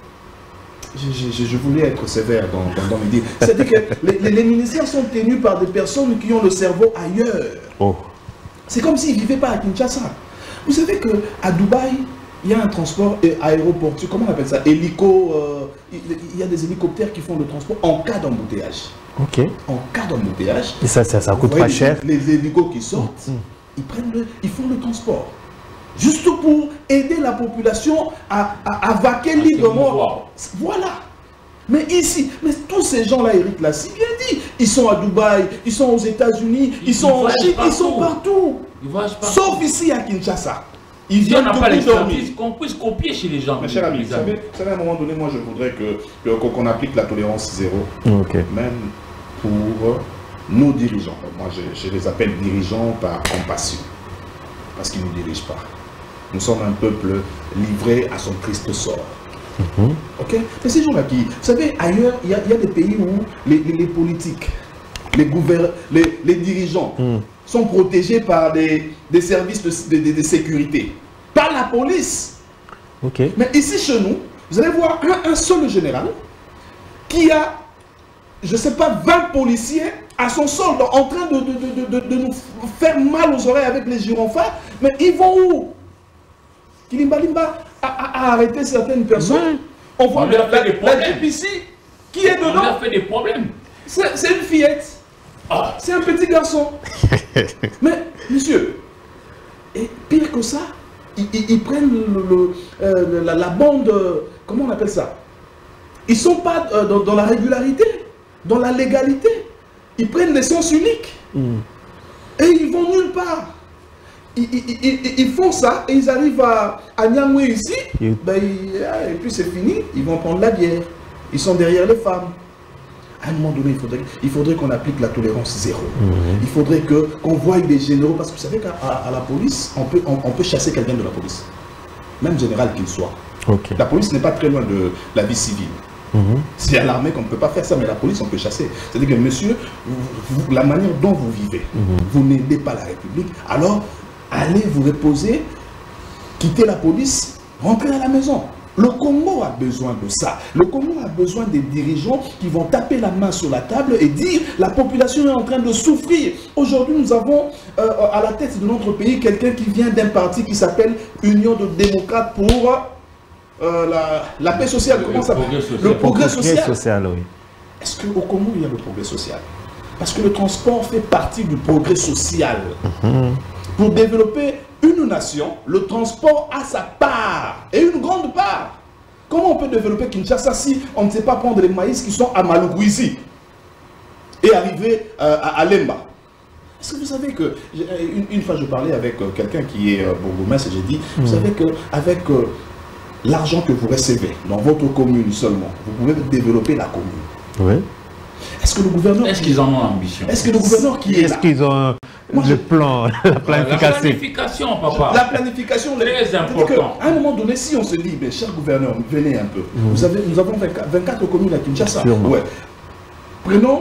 Je, je, je voulais être sévère dans, dans, dans mes dires. C'est-à-dire que les, les, les ministères sont tenus par des personnes qui ont le cerveau ailleurs. Oh. C'est comme s'ils ne vivaient pas à Kinshasa. Vous savez qu'à Dubaï, il y a un transport aéroportuaire, comment on appelle ça? Hélico, euh, il y a des hélicoptères qui font le transport en cas d'embouteillage. Ok. En cas d'embouteillage. Et ça, ça, ça coûte pas les, cher. Les, les hélicos qui sortent, mmh. ils, prennent le, ils font le transport. Juste pour aider la population à, à, à vaquer librement. Voilà. Mais ici, mais tous ces gens-là, Eric l'a si bien dit, ils sont à Dubaï, ils sont aux États-Unis, ils, ils sont en Chine, ils sont partout. Ils partout. Sauf ici à Kinshasa. Ils viennent n'a pas l'expertise qu'on puisse copier chez les gens. Mais cher ami, vous savez, vous savez, à un moment donné, moi je voudrais que qu'on qu'on applique la tolérance zéro, okay. même pour nos dirigeants. Moi je, je les appelle dirigeants par compassion, parce qu'ils ne nous dirigent pas. Nous sommes un peuple livré à son triste sort. Mm-hmm. Ok. Mais ces gens-là qui... Vous savez, ailleurs, il y, y a des pays où les, les, les politiques, les, gouvern... les, les dirigeants mm. sont protégés par des, des services de, de, de, de sécurité. Par la police. Ok. Mais ici, chez nous, vous allez voir un, un seul général qui a, je ne sais pas, vingt policiers à son solde en train de, de, de, de, de nous faire mal aux oreilles avec les gyrophares. Mais ils vont où? Kilimba Limba a, a, a arrêté certaines personnes. Mmh. On voit la, la, la Jeep ici qui est dedans. On a fait des problèmes. C'est une fillette. Ah. C'est un petit garçon. Mais, monsieur, et pire que ça, ils, ils, ils prennent le, le, euh, la, la bande, comment on appelle ça? Ils ne sont pas euh, dans, dans la régularité, dans la légalité. Ils prennent l'essence unique. Mmh. Et ils vont nulle part. Ils, ils, ils, ils font ça et ils arrivent à, à Nyangwe ici, mmh. ben, et puis c'est fini, ils vont prendre la bière. Ils sont derrière les femmes. À un moment donné, il faudrait, il faudrait qu'on applique la tolérance zéro. Mmh. Il faudrait qu'on voie des généraux, parce que vous savez qu'à la police, on peut, on, on peut chasser quelqu'un de la police, même général qu'il soit. Okay. La police n'est pas très loin de la vie civile. Mmh. C'est à l'armée qu'on ne peut pas faire ça, mais la police, on peut chasser. C'est-à-dire que, monsieur, vous, vous, la manière dont vous vivez, mmh. vous n'aidez pas la République, alors allez vous reposer, quitter la police, rentrer à la maison. Le Congo a besoin de ça. Le Congo a besoin des dirigeants qui vont taper la main sur la table et dire la population est en train de souffrir. Aujourd'hui, nous avons euh, à la tête de notre pays quelqu'un qui vient d'un parti qui s'appelle Union de démocrates pour euh, la, la paix sociale. Comment ça s'appelle? Le progrès social. social oui. Est-ce qu'au Congo, il y a le progrès social? Parce que le transport fait partie du progrès social. Mm-hmm. Pour développer une nation, le transport a sa part, et une grande part. Comment on peut développer Kinshasa si on ne sait pas prendre les maïs qui sont à Maluguizi et arriver euh, à, à Lemba? Est-ce que vous savez que, une, une fois je parlais avec euh, quelqu'un qui est euh, bourgmestre et j'ai dit, mm. vous savez qu'avec euh, l'argent que vous recevez dans votre commune seulement, vous pouvez développer la commune. Oui. Est-ce que le gouverneur... Est-ce qu'ils en ont l'ambition? Est-ce que le gouverneur qui est Est-ce qu'ils ont Moi, le je... plan, la planification? La planification, papa. La planification, très important. À un moment donné, si on se dit, mais cher gouverneur, venez un peu. Mmh. Vous avez, nous avons vingt-quatre communes à Kinshasa. Ouais. Prenons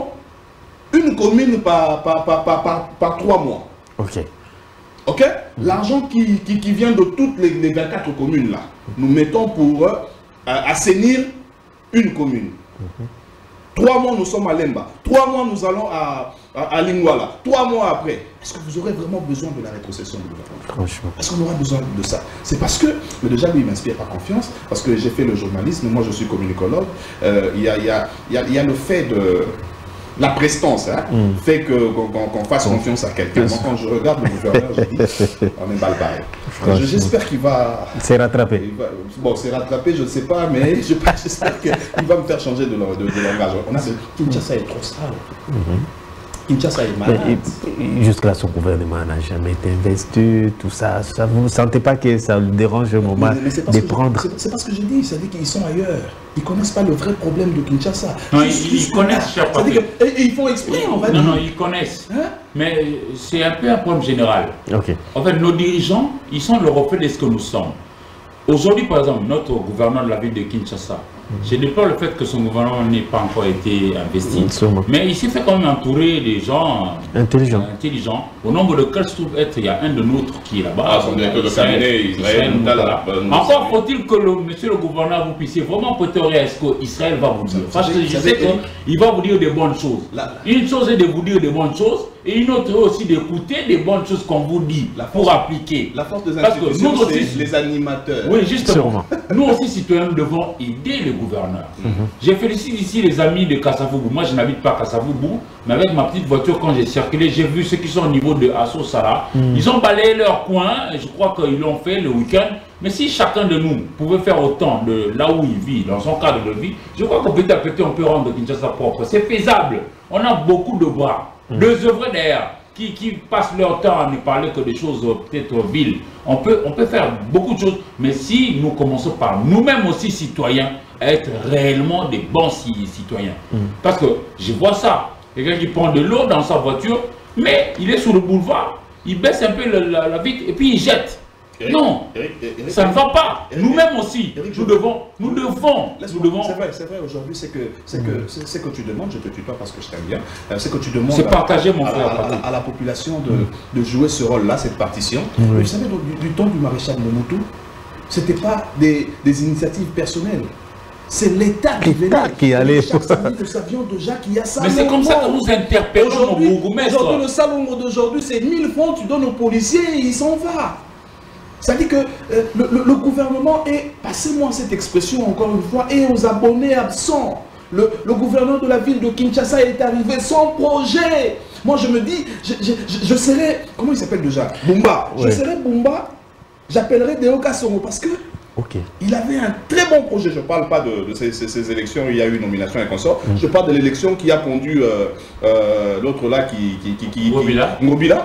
une commune par, par, par, par, par, par trois mois. Ok. Ok. Mmh. L'argent qui, qui, qui vient de toutes les, les vingt-quatre communes là, nous mettons pour euh, assainir une commune. Mmh. Trois mois, nous sommes à Lemba. Trois mois, nous allons à, à, à Lingwala. Trois mois après, est-ce que vous aurez vraiment besoin de la rétrocession du gouvernement? Franchement. Est-ce qu'on aura besoin de ça? C'est parce que, mais déjà, lui, il ne m'inspire pas confiance, parce que j'ai fait le journalisme, moi, je suis communicologue. Euh, il y, a, y, a, y, a, y a le fait de... La prestance hein, mm. fait qu'on qu qu fasse confiance à quelqu'un. Moi, quand je regarde le gouverneur, je dis, on est balle barrée. J'espère qu'il va... C'est rattrapé. Va, bon, c'est rattrapé, je ne sais pas, mais j'espère qu'il va me faire changer de, de, de langage. On a ce Kinshasa est trop sale. Mm -hmm. Kinshasa est malade. Jusque-là, son gouvernement n'a jamais été investi, tout ça. ça vous ne sentez pas que ça le dérange au moment mais, mais de prendre... C'est pas ce que je dis, ça dit qu'ils sont ailleurs. Ils ne connaissent pas le vrai problème de Kinshasa. Non, ils, ils connaissent, cher papa. Que, et, et ils font exprès, on va non, dire. Non, non, ils connaissent. Hein? Mais c'est un peu un problème général. Okay. En fait, nos dirigeants, ils sont le reflet de ce que nous sommes. Aujourd'hui, par exemple, notre gouverneur de la ville de Kinshasa, je déplore le fait que son gouvernement n'ait pas encore été investi. Sûrement. Mais il s'est fait quand même entourer des gens intelligents. intelligents, au nombre de quels se trouve être, il y a un de nôtres qui est là-bas. Ah, son directeur de cabinet, Israël. Voilà. Encore faut-il que le monsieur le gouverneur vous puissiez vraiment prêter oreille à ce qu'Israël va vous dire. Parce que je sais qu'il va vous dire des bonnes choses. Une chose est de vous dire des bonnes choses, et une autre est aussi d'écouter des bonnes choses qu'on vous dit pour appliquer. La force des institutions, c'est les animateurs. Oui, justement. Nous aussi, citoyens, nous devons aider le gouverneur. Mm-hmm. Je félicite ici les amis de Kasavubu. Moi, je n'habite pas à Kasavubu, mais avec ma petite voiture, quand j'ai circulé, j'ai vu ceux qui sont au niveau de Asso Sara. Mm. Ils ont balayé leur coin, et je crois qu'ils l'ont fait le week-end. Mais si chacun de nous pouvait faire autant de là où il vit, dans son cadre de vie, je crois que petit à petit, on peut rendre Kinshasa propre. C'est faisable. On a beaucoup de bras, mm. deux œuvres d'ailleurs. Qui, qui passent leur temps à ne parler que des choses peut-être viles. On peut, on peut faire beaucoup de choses, mais si nous commençons par nous-mêmes aussi citoyens, à être réellement des bons citoyens. Mm. Parce que je vois ça, quelqu'un qui prend de l'eau dans sa voiture, mais il est sur le boulevard, il baisse un peu la, la, la vitre et puis il jette. Eric, non, Eric, Eric, ça Eric, ne va pas. Nous-mêmes aussi, Eric, nous, devons, nous devons, nous devons. C'est vrai, c'est vrai. Aujourd'hui, c'est que, c'est que, c'est que tu demandes. Je te tutoie parce que je t'aime bien. Euh, c'est que tu demandes. C'est partagé, mon frère. À, à, à la population de, de jouer ce rôle-là, cette partition. Oui. Mais vous savez, du, du temps du maréchal Mobutu, c'était pas des, des initiatives personnelles. C'est l'État qui, qui allait. Chaque samedi, nous savions déjà qu'il y a ça. Mais c'est comme ça que nous interpellons nos bourgmestres. Aujourd'hui, le salon d'aujourd'hui, c'est mille francs, tu donnes aux policiers et il s'en va. C'est-à-dire que euh, le, le, le gouvernement est, passez-moi cette expression encore une fois, et aux abonnés absents. Le, le gouverneur de la ville de Kinshasa est arrivé sans projet. Moi je me dis, je, je, je, je serais, comment il s'appelle déjà? Bumba. Ouais. Je serais Bumba, j'appellerais Deo Kassongo parce que okay. il avait un très bon projet. Je ne parle pas de, de ces, ces, ces élections, il y a eu nomination et consort. Mm. Je parle de l'élection qui a conduit euh, euh, l'autre là qui... qui, qui, qui Ngobila. Ngobila.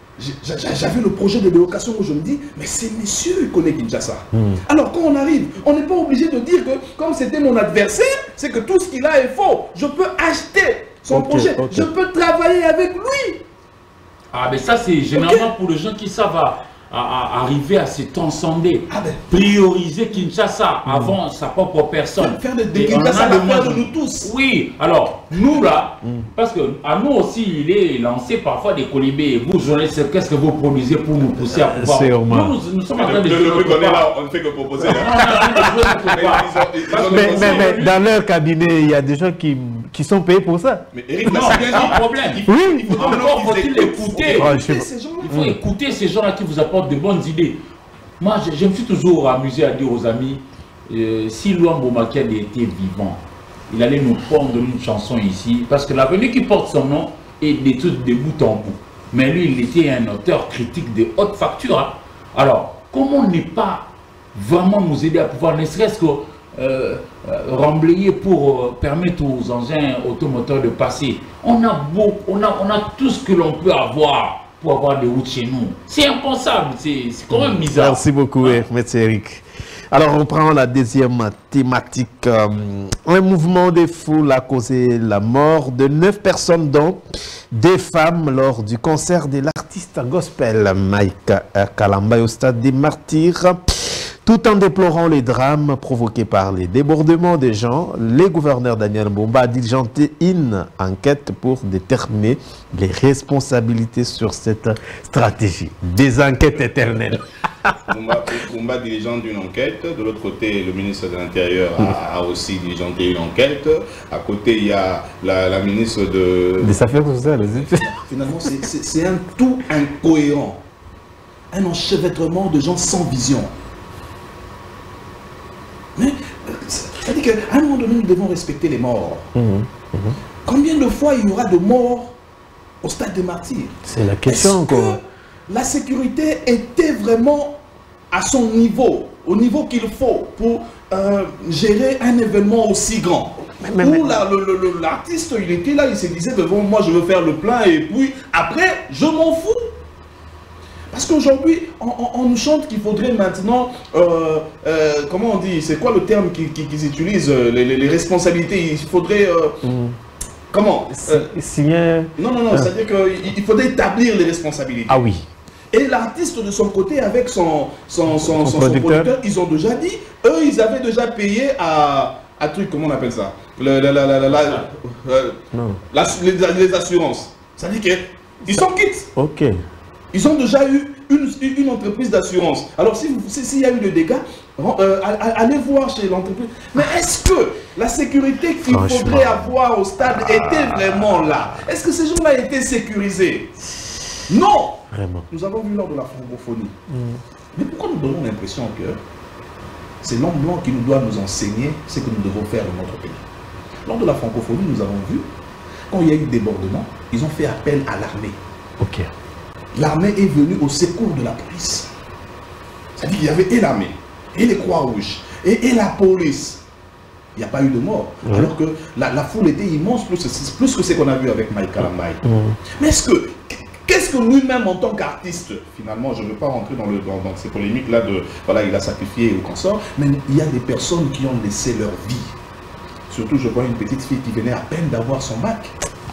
J'avais le projet de délocation où je me dis, mais c'est monsieur qui connaît Kinshasa. Mm. Alors quand on arrive, on n'est pas obligé de dire que comme c'était mon adversaire, c'est que tout ce qu'il a est faux. Je peux acheter son okay, projet, okay. Je peux travailler avec lui. Ah mais ça c'est généralement okay. pour les gens qui savent à, à, à arriver à se transcender, ah ben. prioriser Kinshasa mm. avant sa propre personne. Faire de, de Kinshasa l'affaire de nous tous. Oui, alors nous là, mm. parce que à nous aussi il est lancé parfois des colibés. Vous journalistes, qu'est-ce que vous produisez pour nous pousser à pouvoir? Sûrement. Nous, nous sommes en train de jouer notre part. Là, on ne fait que proposer. mais, mais, mais dans leur cabinet, il y a des gens qui, qui sont payés pour ça. Mais Eric, non, c'est un problème. Il faut, oui. il faut encore faut-il écouter. Oh, il faut mm. écouter ces gens-là qui vous apportent de bonnes idées. Moi, je, je me suis toujours amusé à dire aux amis, euh, si Luambo Makiadi était vivant, il allait nous prendre une chanson ici, parce que l'avenue qui porte son nom est d'études de bout en bout. Mais lui, il était un auteur critique de haute facture. Hein. Alors, comment ne pas vraiment nous aider à pouvoir, ne serait-ce que euh, euh, remblayer pour euh, permettre aux engins automoteurs de passer? On a, beau, on a, on a tout ce que l'on peut avoir pour avoir des routes chez nous. C'est impensable, c'est quand même bizarre. Merci beaucoup, hein? M. Eric. Alors, on prend la deuxième thématique. Euh, un mouvement de foule a causé la mort de neuf personnes, dont des femmes, lors du concert de l'artiste gospel Mike Kalamba au stade des Martyrs. Tout en déplorant les drames provoqués par les débordements des gens, le gouverneur Daniel Mbumba a diligenté une enquête pour déterminer les responsabilités sur cette stratégie. Des enquêtes éternelles. Mbumba diligente une enquête. De l'autre côté, le ministre de l'Intérieur a, a aussi diligenté une enquête. À côté, il y a la, la ministre de... Des Affaires sociales. Finalement, c'est un tout incohérent. Un enchevêtrement de gens sans vision. Mais, c'est-à-dire qu'à un moment donné, nous devons respecter les morts. Mmh, mmh. Combien de fois il y aura de morts au stade des Martyrs? C'est la question encore. La sécurité était vraiment à son niveau, au niveau qu'il faut pour euh, gérer un événement aussi grand. Mais, mais, pour l'artiste, il était là, il se disait devant moi, je veux faire le plein et puis après, je m'en fous. Parce qu'aujourd'hui, on, on, on nous chante qu'il faudrait maintenant, euh, euh, comment on dit, c'est quoi le terme qu'ils qu'ils, qu'ils utilisent, les, les, les responsabilités, il faudrait, euh, mmh. comment euh, Signer... Non, non, non, ah. c'est-à-dire qu'il faudrait établir les responsabilités. Ah oui. Et l'artiste de son côté, avec son, son, son, son, son, producteur. son producteur, ils ont déjà dit, eux, ils avaient déjà payé à, à truc, comment on appelle ça, le, la, la, la, la, la, euh, la, les, les assurances. C'est-à-dire qu'ils sont quittes. Ok. Ils ont déjà eu une, une entreprise d'assurance. Alors, s'il si, si y a eu des dégâts, euh, allez voir chez l'entreprise. Mais est-ce que la sécurité qu'il faudrait avoir au stade était vraiment là? Est-ce que ces gens-là étaient sécurisés? Non. Vraiment. Nous avons vu lors de la francophonie. Mm. Mais pourquoi nous donnons l'impression que c'est l'homme blanc qui nous doit nous enseigner ce que nous devons faire dans notre pays? Lors de la francophonie, nous avons vu, quand il y a eu débordement, ils ont fait appel à l'armée. Ok. L'armée est venue au secours de la police. C'est-à-dire qu'il y avait et l'armée, et les Croix-Rouges, et, et la police. Il n'y a pas eu de mort. Mmh. Alors que la, la foule était immense, plus, plus que ce qu'on a vu avec Mike Kalamba. Mmh. Mais est-ce que, qu'est-ce que lui-même en tant qu'artiste, finalement, je ne veux pas rentrer dans, le, dans, dans ces polémiques-là de, voilà, il a sacrifié ou consort, mais il y a des personnes qui ont laissé leur vie. Surtout, je vois une petite fille qui venait à peine d'avoir son bac.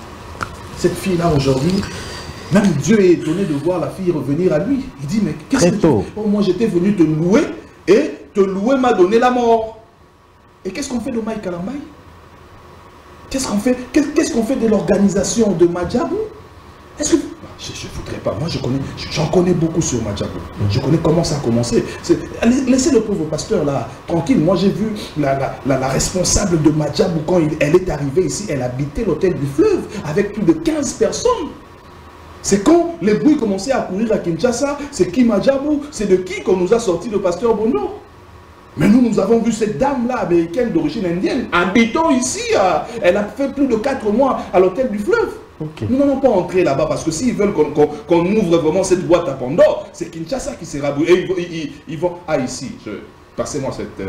Cette fille-là, aujourd'hui, même Dieu est étonné de voir la fille revenir à lui. Il dit, mais qu'est-ce que tu... Oh, moi, j'étais venu te louer et te louer m'a donné la mort. Et qu'est-ce qu'on fait de Mike Kalamba? Qu'est-ce qu'on fait Qu'est-ce qu'on fait de l'organisation de Madjabou? Est-ce que... Je ne voudrais pas. Moi, je connais, j'en connais beaucoup sur Madjabou. Je connais comment ça a commencé. Laissez le pauvre pasteur là, tranquille. Moi, j'ai vu la, la, la, la responsable de Madjabou quand il, elle est arrivée ici. Elle habitait l'hôtel du Fleuve avec plus de quinze personnes. C'est quand les bruits commençaient à courir à Kinshasa, c'est qui Madjabou, c'est de qui qu'on nous a sorti le pasteur Bono. Mais nous, nous avons vu cette dame-là, américaine d'origine indienne, habitant ici, à, elle a fait plus de quatre mois à l'hôtel du Fleuve. Okay. Nous n'allons pas entrer là-bas parce que s'ils veulent qu'on qu'on, qu'on ouvre vraiment cette boîte à Pandore, c'est Kinshasa qui sera brûlé. Et ils, ils, ils vont... Ah, ici, passez-moi cette...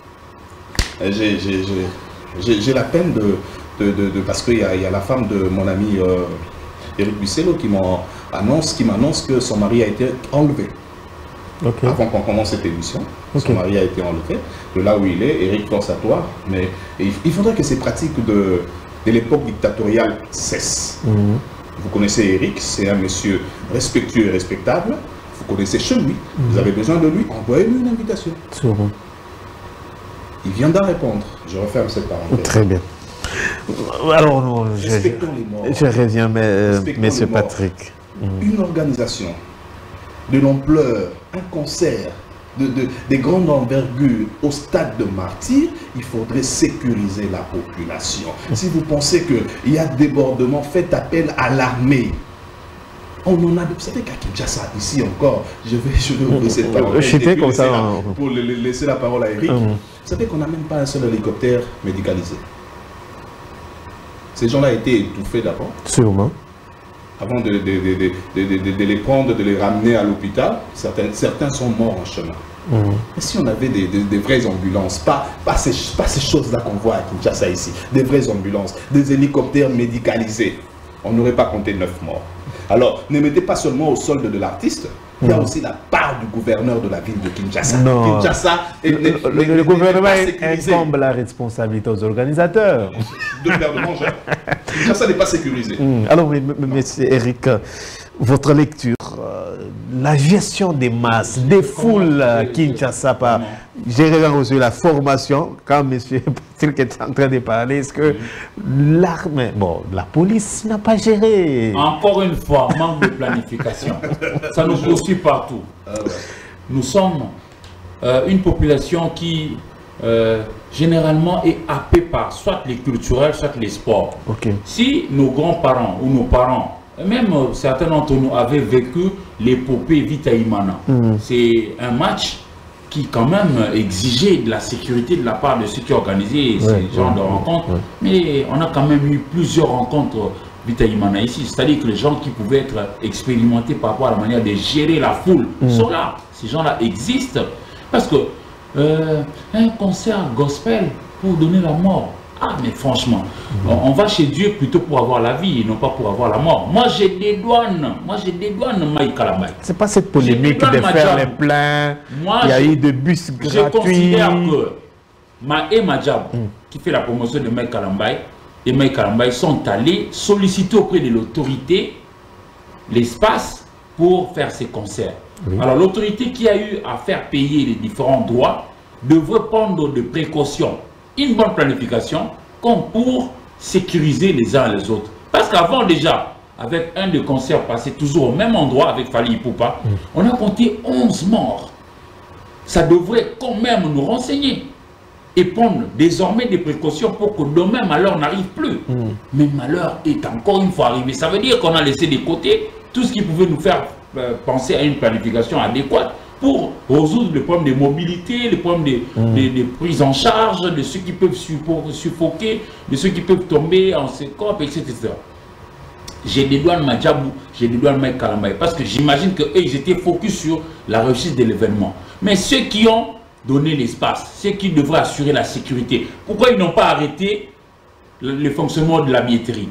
Euh, j'ai la peine de... de, de, de parce qu'il y, y a la femme de mon ami... Euh, Eric Bussello qui m'annonce qui m'annonce que son mari a été enlevé. Okay. Avant qu'on commence cette émission, okay. Son mari a été enlevé de là où il est. Eric, force à toi. Mais il faudrait que ces pratiques de, de l'époque dictatoriale cessent. Mm-hmm. Vous connaissez Eric, c'est un monsieur respectueux et respectable. Vous connaissez chez lui. Mm-hmm. Vous avez besoin de lui, envoyez-lui une invitation. Sûrement. Il vient d'en répondre. Je referme cette parenthèse. Très bien. Alors, non, je, je reviens, mais, euh, monsieur Patrick. Une organisation de l'ampleur, un concert de, de, des grandes envergures au stade de Martyrs, il faudrait sécuriser la population. Si vous pensez qu'il y a débordement, faites appel à l'armée. On en a, vous savez qu'à Kinshasa, ici encore, je vais, je vais ouvrir cette parole. J'étais comme ça. La, pour laisser la parole à Eric. Mmh. Vous savez qu'on n'a même pas un seul hélicoptère médicalisé. Ces gens-là étaient étouffés d'abord. Sûrement. Avant de, de, de, de, de, de, de les prendre, de les ramener à l'hôpital, certains, certains sont morts en chemin. Mmh. Mais si on avait des, des, des vraies ambulances, pas, pas ces, pas ces choses-là qu'on voit à Kinshasa ici, des vraies ambulances, des hélicoptères médicalisés, on n'aurait pas compté neuf morts. Alors, ne mettez pas seulement au solde de l'artiste, il y a aussi la part du gouverneur de la ville de Kinshasa. Non. Kinshasa est, le, le, le, le gouvernement incombe la responsabilité aux organisateurs. Le gouvernement gère. Kinshasa n'est pas sécurisé. Mmh. Alors, monsieur Eric, votre lecture, euh, la gestion des masses, des foules à Kinshasa, par, j'ai reçu la formation, quand M. Patrick est en train de parler, est-ce que mmh. l'armée, bon, la police n'a pas géré? Encore une fois, manque de planification. Ça nous poursuit partout. Ah ouais. Nous sommes euh, une population qui, euh, généralement, est happée par soit les culturels, soit les sports. Okay. Si nos grands-parents ou nos parents, même euh, certains d'entre nous avaient vécu l'épopée Vitaïmana, mm. c'est un match qui quand même exigeait de la sécurité de la part de ceux qui organisaient ouais, ces genres ouais, de rencontres. Ouais. Mais on a quand même eu plusieurs rencontres Vitaïmana ici, c'est-à-dire que les gens qui pouvaient être expérimentés par rapport à la manière de gérer la foule mm. sont là. Ces gens-là existent. Parce que euh, un concert gospel pour donner la mort, ah mais franchement, mm. on, on va chez Dieu plutôt pour avoir la vie et non pas pour avoir la mort. Moi j'ai des douanes, moi j'ai des douanes Maï Kalambay. C'est pas cette polémique de faire les pleins, moi, il y a eu des bus gratuits. Je considère que Maï Majab, mm. qui fait la promotion de Maï Kalambay, et Maï Kalambay sont allés solliciter auprès de l'autorité l'espace pour faire ces concerts. Oui. Alors l'autorité qui a eu à faire payer les différents droits devrait prendre des précautions, une bonne planification, comme pour sécuriser les uns les autres. Parce qu'avant déjà, avec un des concerts passés toujours au même endroit avec Fali Ipupa, oui. on a compté onze morts. Ça devrait quand même nous renseigner et prendre désormais des précautions pour que demain malheur n'arrive plus. Mm. Mais malheur est encore une fois arrivé. Ça veut dire qu'on a laissé de côté tout ce qui pouvait nous faire euh, penser à une planification adéquate pour résoudre les problèmes de mobilité, les problèmes de, mm. de, de prise en charge, de ceux qui peuvent suffoquer, de ceux qui peuvent tomber en séquence, et cetera. J'ai des douanes Madjabou, j'ai des douanes Maï Kalambay, parce que j'imagine qu'eux, ils étaient focus sur la réussite de l'événement. Mais ceux qui ont donner l'espace, ceux qui devraient assurer la sécurité. Pourquoi ils n'ont pas arrêté le, le fonctionnement de la billetterie?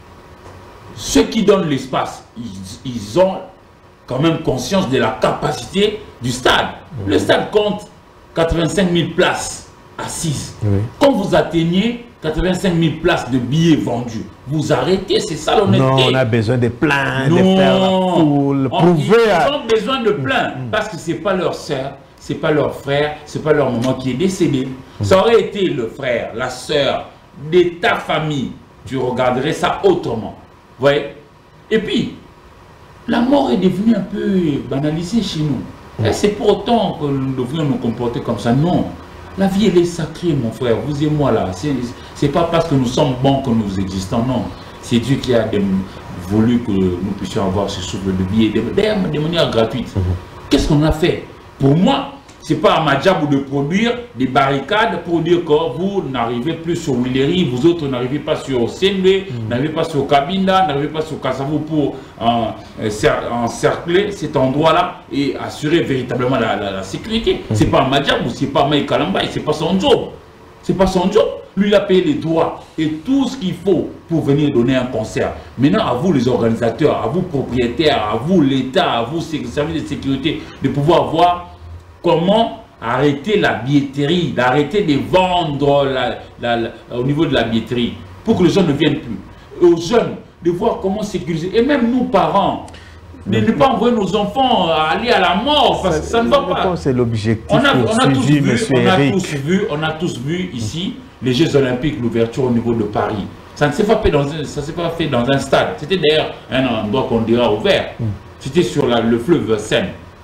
Ceux qui donnent l'espace, ils, ils ont quand même conscience de la capacité du stade. Oui. Le stade compte quatre-vingt-cinq mille places assises. Oui. Quand vous atteignez quatre-vingt-cinq mille places de billets vendus, vous arrêtez, c'est ça l'honnêteté. Non, on a besoin de plein, de faire la foule, prouver. Ils à... ont besoin de plein, mmh. parce que ce n'est pas leur sœur, c'est pas leur frère, c'est pas leur maman qui est décédé. Mmh. Ça aurait été le frère, la sœur de ta famille. Tu regarderais ça autrement. Vous voyez? Et puis, la mort est devenue un peu banalisée chez nous. Mmh. Et c'est pour autant que nous devrions nous comporter comme ça. Non. La vie, elle est sacrée, mon frère. Vous et moi, là. C'est pas parce que nous sommes bons que nous existons, non. C'est Dieu qui a des, voulu que nous puissions avoir ce souffle de vie de, de, de manière gratuite. Mmh. Qu'est-ce qu'on a fait? Pour moi, c'est pas à ma job de produire des barricades pour dire que vous n'arrivez plus sur Willery, vous autres n'arrivez pas sur Sende, mmh. n'arrivez pas sur Kabinda, n'arrivez pas sur Kassavou pour euh, encercler cet endroit-là et assurer véritablement la, la, la sécurité. Mmh. C'est pas à ma job ou c'est pas à Maï Kalambay, c'est pas son job. C'est pas son job. Lui, il a payé les droits et tout ce qu'il faut pour venir donner un concert. Maintenant, à vous les organisateurs, à vous propriétaires, à vous l'État, à vous les services de sécurité, de pouvoir voir comment arrêter la billetterie, d'arrêter de vendre la, la, la, au niveau de la billetterie, pour que les gens ne viennent plus. Aux jeunes, de voir comment sécuriser. Et même nous, parents, de ne pas envoyer nos enfants à aller à la mort, parce que ça ne va pas. C'est l'objectif. On a, on a tous vu, on a tous vu, on a tous vu ici les Jeux Olympiques, l'ouverture au niveau de Paris. Ça ne s'est pas fait dans un, ça s'est pas fait dans un stade. C'était d'ailleurs un endroit qu'on dira ouvert. C'était sur la, le fleuve Seine.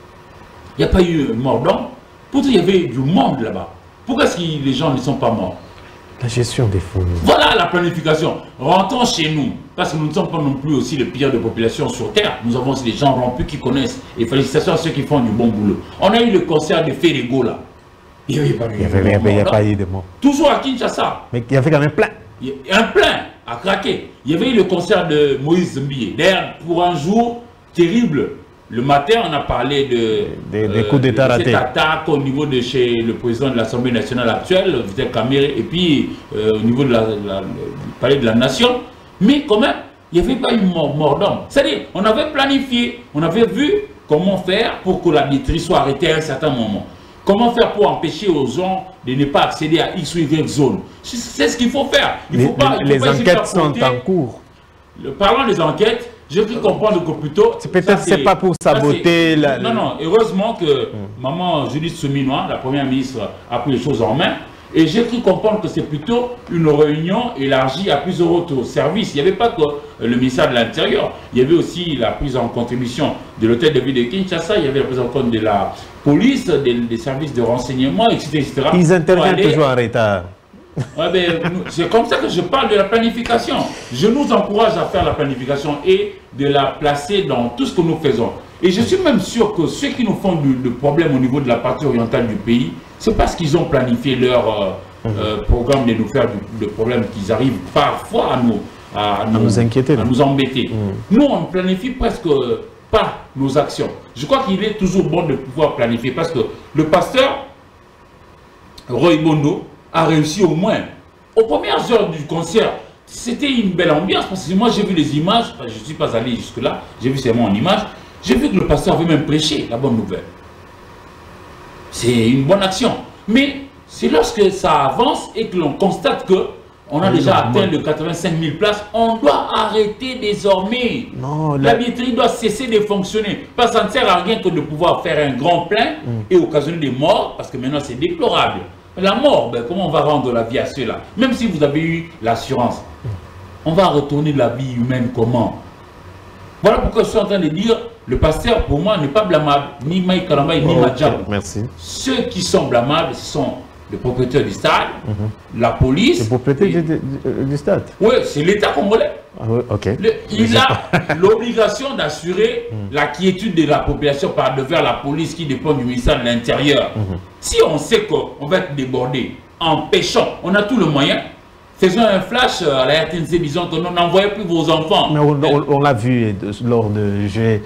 Il n'y a pas eu mort d'homme. Pourtant, il y avait du monde là-bas. Pourquoi est-ce que les gens ne sont pas morts? La gestion des fonds. Voilà la planification. Rentrons chez nous. Parce que nous ne sommes pas non plus aussi les pires de population sur Terre. Nous avons aussi des gens rompus qui connaissent. Et félicitations à ceux qui font du bon boulot. On a eu le concert de Ferrego là. Il n'y avait pas, pas eu de morts. Toujours à Kinshasa. Mais il y avait quand même plein. Un plein à craquer. Il y avait eu le concert de Moïse Mbie. D'ailleurs, pour un jour terrible. Le matin, on a parlé de, des, des coups d'État ratés. Cette attaque au niveau de chez le président de l'Assemblée nationale actuelle, Vital Kamerhe, et puis euh, au niveau de la, la, du palais de la Nation. Mais quand même, Il n'y avait pas eu mort, mort d'homme. C'est-à-dire, on avait planifié, on avait vu comment faire pour que la billetterie soit arrêtée à un certain moment. Comment faire pour empêcher aux gens de ne pas accéder à X ou Y zone. C'est ce qu'il faut faire. Il les faut pas, il faut les pas enquêtes sont en cours. Le, parlant des enquêtes, je peux comprendre que plutôt... Peut-être c'est pas pour saboter... La, non, non, heureusement que hum. maman Judith Souminois, la première ministre, a pris les choses en main. Et j'ai cru comprendre que c'est plutôt une réunion élargie à plusieurs autres services. Il n'y avait pas que le ministère de l'Intérieur. Il y avait aussi la prise en contribution de l'hôtel de ville de Kinshasa. Il y avait la prise en compte de la police, des, des services de renseignement, et cetera et cetera. Ils interviennent aller... toujours en retard. Ouais, ben, c'est comme ça que je parle de la planification. Je nous encourage à faire la planification et de la placer dans tout ce que nous faisons. Et je suis même sûr que ceux qui nous font le problème au niveau de la partie orientale du pays, c'est parce qu'ils ont planifié leur euh, mmh. euh, programme de nous faire le problème qu'ils arrivent parfois à nous, à, à nous, nous inquiéter, à nous embêter. Mmh. Nous, on ne planifie presque pas nos actions. Je crois qu'il est toujours bon de pouvoir planifier parce que le pasteur Roy Bondo a réussi au moins. Aux premières heures du concert, c'était une belle ambiance parce que moi j'ai vu les images, je ne suis pas allé jusque-là, j'ai vu seulement en image, j'ai vu que le pasteur avait même prêché la bonne nouvelle. C'est une bonne action. Mais c'est lorsque ça avance et que l'on constate que on a oui, déjà non, atteint non. de quatre-vingt-cinq mille places, on doit arrêter désormais. Non, la... la billetterie doit cesser de fonctionner. Parce que ça ne sert à rien que de pouvoir faire un grand plein mm. et occasionner des morts, parce que maintenant c'est déplorable. La mort, ben, comment on va rendre la vie à ceux-là? Même si vous avez eu l'assurance, on va retourner la vie humaine comment? Voilà pourquoi je suis en train de dire, le pasteur pour moi n'est pas blâmable, ni Mike Kalamba, ni oh, Madjab. Okay. Merci. Ceux qui sont blâmables, ce sont le propriétaire du stade, mm-hmm. la police. Le propriétaire et... du, du stade? Oui, c'est l'État congolais. Ah, oui, okay. le, il a l'obligation d'assurer mm. la quiétude de la population par devers la police qui dépend du ministère de l'Intérieur. Mm-hmm. Si on sait qu'on va être débordé, empêchant, on a tout le moyen. Faisons un flash à la R T N C, disons que nous n'envoyez plus vos enfants. Mais on, on, on l'a vu lors de jeux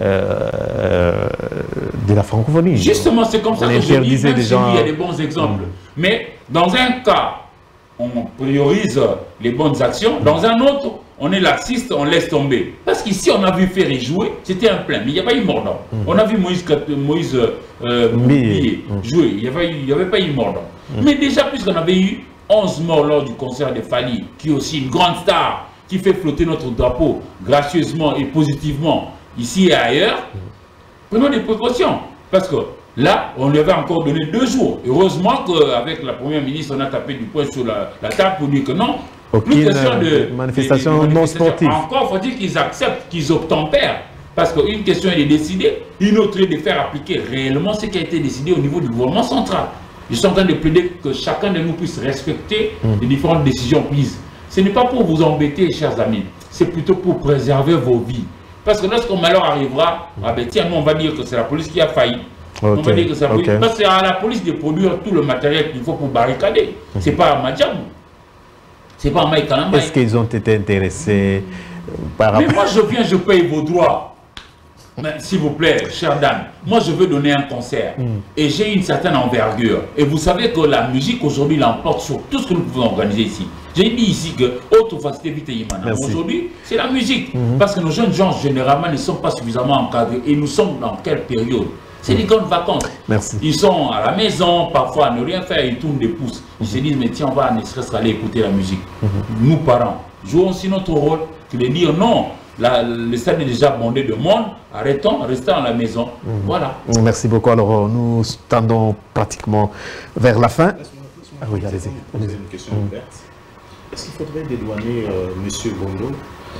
euh, de la francophonie. Justement, c'est comme on ça que je dis, même si il y a des bons exemples. Mmh. Mais dans un cas, on priorise les bonnes actions. Dans un autre, on est laxiste, on laisse tomber. Parce qu'ici, on a vu Ferry jouer, c'était un plein, mais il n'y a pas eu mordant. Mmh. On a vu Moïse, Moïse euh, Billet jouer, il n'y avait, avait pas eu mordant. Mmh. Mais déjà, puisqu'on avait eu onze morts lors du concert de Fali, qui est aussi une grande star, qui fait flotter notre drapeau gracieusement et positivement ici et ailleurs, prenons des précautions. Parce que là, on lui avait encore donné deux jours. Heureusement qu'avec la première ministre, on a tapé du poing sur la, la table pour dire que non, aucune question de manifestation non sportive. Encore faut-il qu'ils acceptent, qu'ils obtempèrent. Parce qu'une question est de décider, une autre est de faire appliquer réellement ce qui a été décidé au niveau du gouvernement central. Je suis en train de plaider que chacun de nous puisse respecter mmh. les différentes décisions prises. Ce n'est pas pour vous embêter, chers amis, c'est plutôt pour préserver vos vies. Parce que lorsqu'un malheur arrivera, ah ben tiens, nous on va dire que c'est la police qui a failli. Okay. On va dire que c'est la police. Okay. Parce que c'est à la police de produire tout le matériel qu'il faut pour barricader. Mmh. Ce n'est pas à Madjabou. Ce n'est pas à Mike Kalamba. Est-ce qu'ils ont été intéressés par rapport... Mais moi je viens, je paye vos droits. S'il vous plaît, chère dame, moi je veux donner un concert mm. et j'ai une certaine envergure. Et vous savez que la musique aujourd'hui l'emporte sur tout ce que nous pouvons organiser ici. J'ai dit ici que autre facilité vite Imana. Aujourd'hui, c'est la musique. Mm-hmm. Parce que nos jeunes gens généralement ne sont pas suffisamment encadrés. Et nous sommes dans quelle période? C'est les grandes vacances. Merci. Ils sont à la maison, parfois à ne rien faire, ils tournent des pouces. Ils mm-hmm. se disent, mais tiens, on va ne serait-ce qu'aller écouter la musique. Mm-hmm. Nous, parents, jouons aussi notre rôle que de dire non. La, le stade est déjà bondé de monde, arrêtons, restons à la maison. Mmh. Voilà. Merci beaucoup. Alors, nous tendons pratiquement vers la fin. Ah oui, allez-y. Allez une question mmh. ouverte. Est-ce qu'il faudrait dédouaner euh, M. Bondo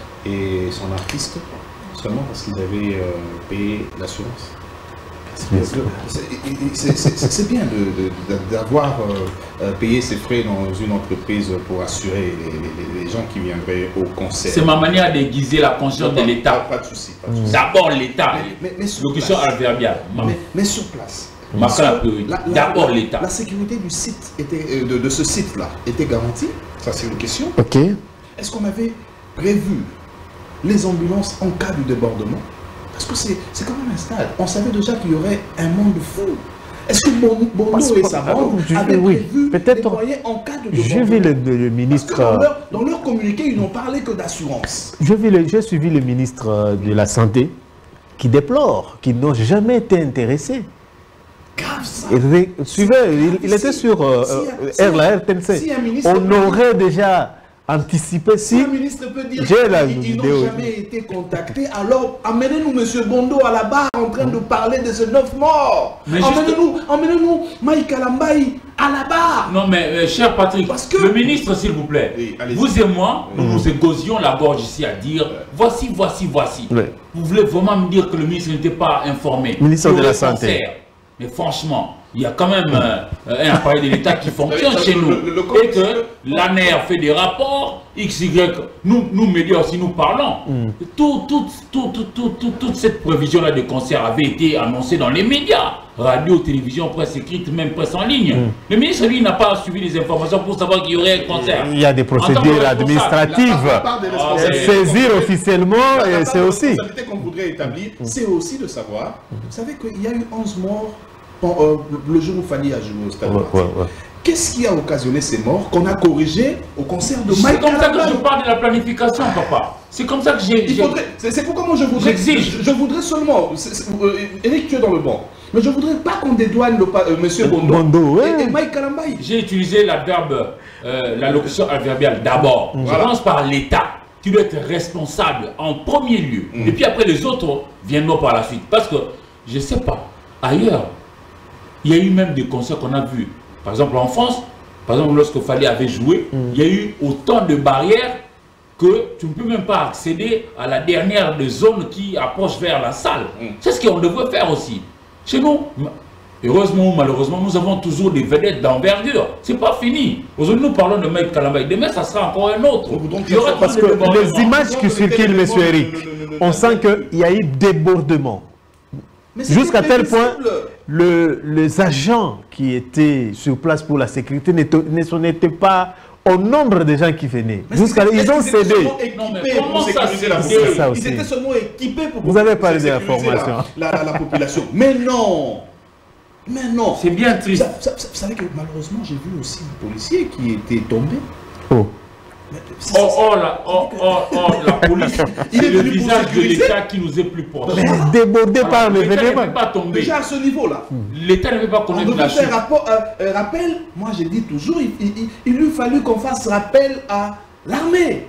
et son artiste seulement parce qu'ils avaient euh, payé l'assurance? C'est bien d'avoir euh, payé ses frais dans une entreprise pour assurer les, les, les gens qui viendraient au concert. C'est ma manière d'aiguiser la conscience de l'État. Pas de souci. Mmh. D'abord l'État. Locution adverbiale. Mais, mais sur place. D'abord l'État. La sécurité du site était, euh, de, de ce site-là était garantie? Ça, c'est une question. Ok. Est-ce qu'on avait prévu les ambulances en cas de débordement? Parce que c'est quand même un stade. On savait déjà qu'il y aurait un monde fou. Est-ce que Bondo et sa bande avaient oui, prévu peut-être des moyens en cas de j'ai vu le, le ministre... Parce que dans leur, dans leur communiqué, ils n'ont parlé que d'assurance. J'ai suivi le ministre de la Santé qui déplore qu'ils n'ont jamais été intéressés. Grave ça. Il, suivait, il, il était sur euh, si, euh, R, la R T N C. Si on aurait déjà anticipé si... Si un ministre peut dire qu'ils n'ont jamais été contactés, alors amenez-nous M. Bondo à la barre en train de parler de ces neuf morts. Emmenez-nous emmenez Mike Kalambaï à la barre. Non mais, euh, cher Patrick, Parce que... le ministre, s'il vous plaît, oui, vous et moi, oui. nous nous égosions la gorge ici à dire, ouais. voici, voici, voici. Ouais. Vous voulez vraiment me dire que le ministre n'était pas informé? Ministre de la Santé. Mais franchement, il y a quand même euh, un appareil de l'État qui fonctionne chez nous. Le, le, le et que l'A N E R fait des rapports, X Y, nous, nous médias aussi, nous parlons. Mm. Tout, tout, tout, tout, tout, tout, toute cette prévision-là de concert avait été annoncée dans les médias. Radio, télévision, presse écrite, même presse en ligne. Mm. Le ministre, lui, n'a pas suivi les informations pour savoir qu'il y aurait un concert. Il y a des procédures administratives. Oh, saisir officiellement, c'est aussi. La responsabilité qu'on voudrait établir, mm. c'est aussi de savoir, vous savez qu'il y a eu onze morts Bon, euh, le jour où Fanny a joué au stade. Ouais, ouais, ouais. Qu'est-ce qui a occasionné ces morts qu'on a corrigé au concert de Mike? C'est comme ça que je parle de la planification, papa. C'est comme ça que j'ai... C'est pourquoi moi je voudrais... Je, je voudrais seulement... Eric, tu es dans le bon. Mais je voudrais pas qu'on dédouane le, euh, monsieur Bondo, Bondo ouais. et, et Mike Kalambaï. J'ai utilisé l'adverbe, euh, la locution adverbiale d'abord. Mmh. Je voilà. commence par l'État, qui doit être responsable en premier lieu. Mmh. Et puis après les autres viendront par la suite. Parce que, je ne sais pas, ailleurs, il y a eu même des concerts qu'on a vus. Par exemple, en France, par exemple, lorsque Fally avait joué, mm. il y a eu autant de barrières que tu ne peux même pas accéder à la dernière des zones qui approche vers la salle. Mm. C'est ce qu'on devrait faire aussi. Chez nous, heureusement ou malheureusement, nous avons toujours des vedettes d'envergure. C'est pas fini. Aujourd'hui, nous parlons de Mike Kalambaï. Demain, ça sera encore un autre. Il y aura parce que les images qui circulent, M. Eric, on sent qu'il y a eu débordement. Jusqu'à tel point, le, les agents qui étaient sur place pour la sécurité n'étaient pas au nombre de gens qui venaient. Jusqu'à ils ont cédé. Non, mais comment ça, ça Ils étaient seulement équipés pour Vous avez parlé de la formation. La, la, la population. Mais non. Mais non. C'est bien triste. Vous savez que malheureusement, j'ai vu aussi un policier qui était tombé. Oh. Oh, oh, la, oh, oh, oh, la police, c'est le visage de l'État qui nous est plus proche. Mais débordé voilà, par l'événement. Déjà à ce niveau-là. L'État ne veut pas connaître la chute. Rapport, euh, euh, rappel, moi j'ai dit toujours, il, il, il lui fallu qu'on fasse rappel à l'armée.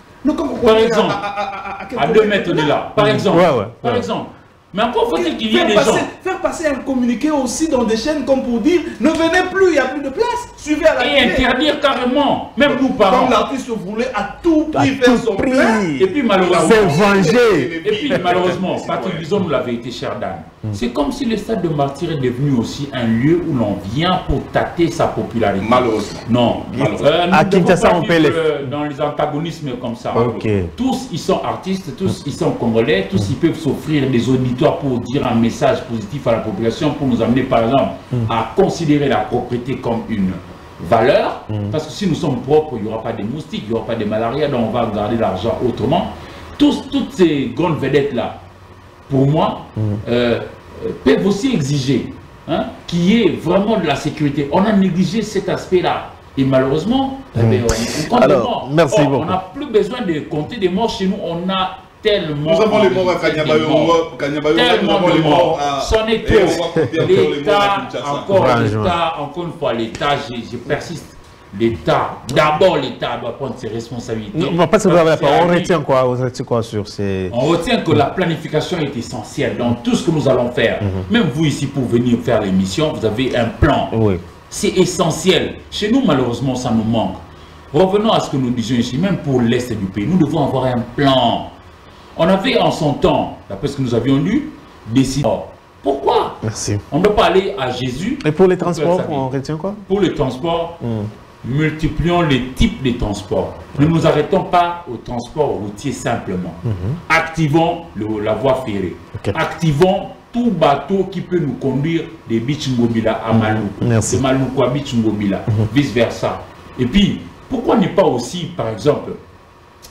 Par exemple, à, à, à, à, à deux mètres de là. Par exemple, ouais, ouais, par ouais. exemple. Mais encore faut-il qu'il y ait des passer, gens. Faire passer un communiqué aussi dans des chaînes comme pour dire ne venez plus, il n'y a plus de place, suivez à la Et télé. Interdire carrément, même nous parents. Comme l'artiste voulait à tout prix faire son plein. Et puis malheureusement, c'est venger. Et puis malheureusement, Patrick, disons-nous la vérité, chère dame. Mm. C'est comme si le stade de Martyr est devenu aussi un lieu où l'on vient pour tâter sa popularité. Malheureusement. Non, malheureusement. Euh, à Kinshasa, on peut les... dans les antagonismes comme ça. Okay. Tous, ils sont artistes, tous, ils sont congolais, tous, ils peuvent s'offrir des auditoires pour dire un message positif à la population, pour nous amener, par exemple, mm. à considérer la propriété comme une valeur. Mm. Parce que si nous sommes propres, il n'y aura pas de moustiques, il n'y aura pas de malaria, donc on va garder l'argent autrement. Tous, toutes ces grandes vedettes-là, pour moi, mm. euh, peuvent aussi exiger hein, qu'il y ait vraiment de la sécurité. On a négligé cet aspect-là. Et malheureusement, mm. eh bien, on, on compte Alors, des morts. Merci Or, beaucoup. On n'a plus besoin de compter des morts chez nous. On a tellement... Nous avons les morts à Kanyabayo. Tellement de morts. C'en est trop. L'État, encore l'État, encore une fois, l'État, je persiste. L'État, d'abord l'État doit prendre ses responsabilités. Non, pas on retient quoi, on retient quoi sur ces... On retient que la planification est essentielle dans tout ce que nous allons faire. Mm-hmm. Même vous ici pour venir faire l'émission, vous avez un plan. Oui. C'est essentiel. Chez nous, malheureusement, ça nous manque. Revenons à ce que nous disions ici, même pour l'Est du pays, nous devons avoir un plan. On avait en son temps, d'après ce que nous avions lu, décidé. Pourquoi? Merci. On ne peut pas aller à Jésus. Et pour les transports, on retient quoi? Pour les transports, mm. multiplions les types de transports. Ne nous arrêtons pas au transport routier simplement. Mm-hmm. Activons le, la voie ferrée. Okay. Activons tout bateau qui peut nous conduire des Beach Ngobila à Maloukou. Merci. De Maloukou à Beach Ngobila, mm-hmm. vice versa. Et puis, pourquoi ne pas aussi, par exemple,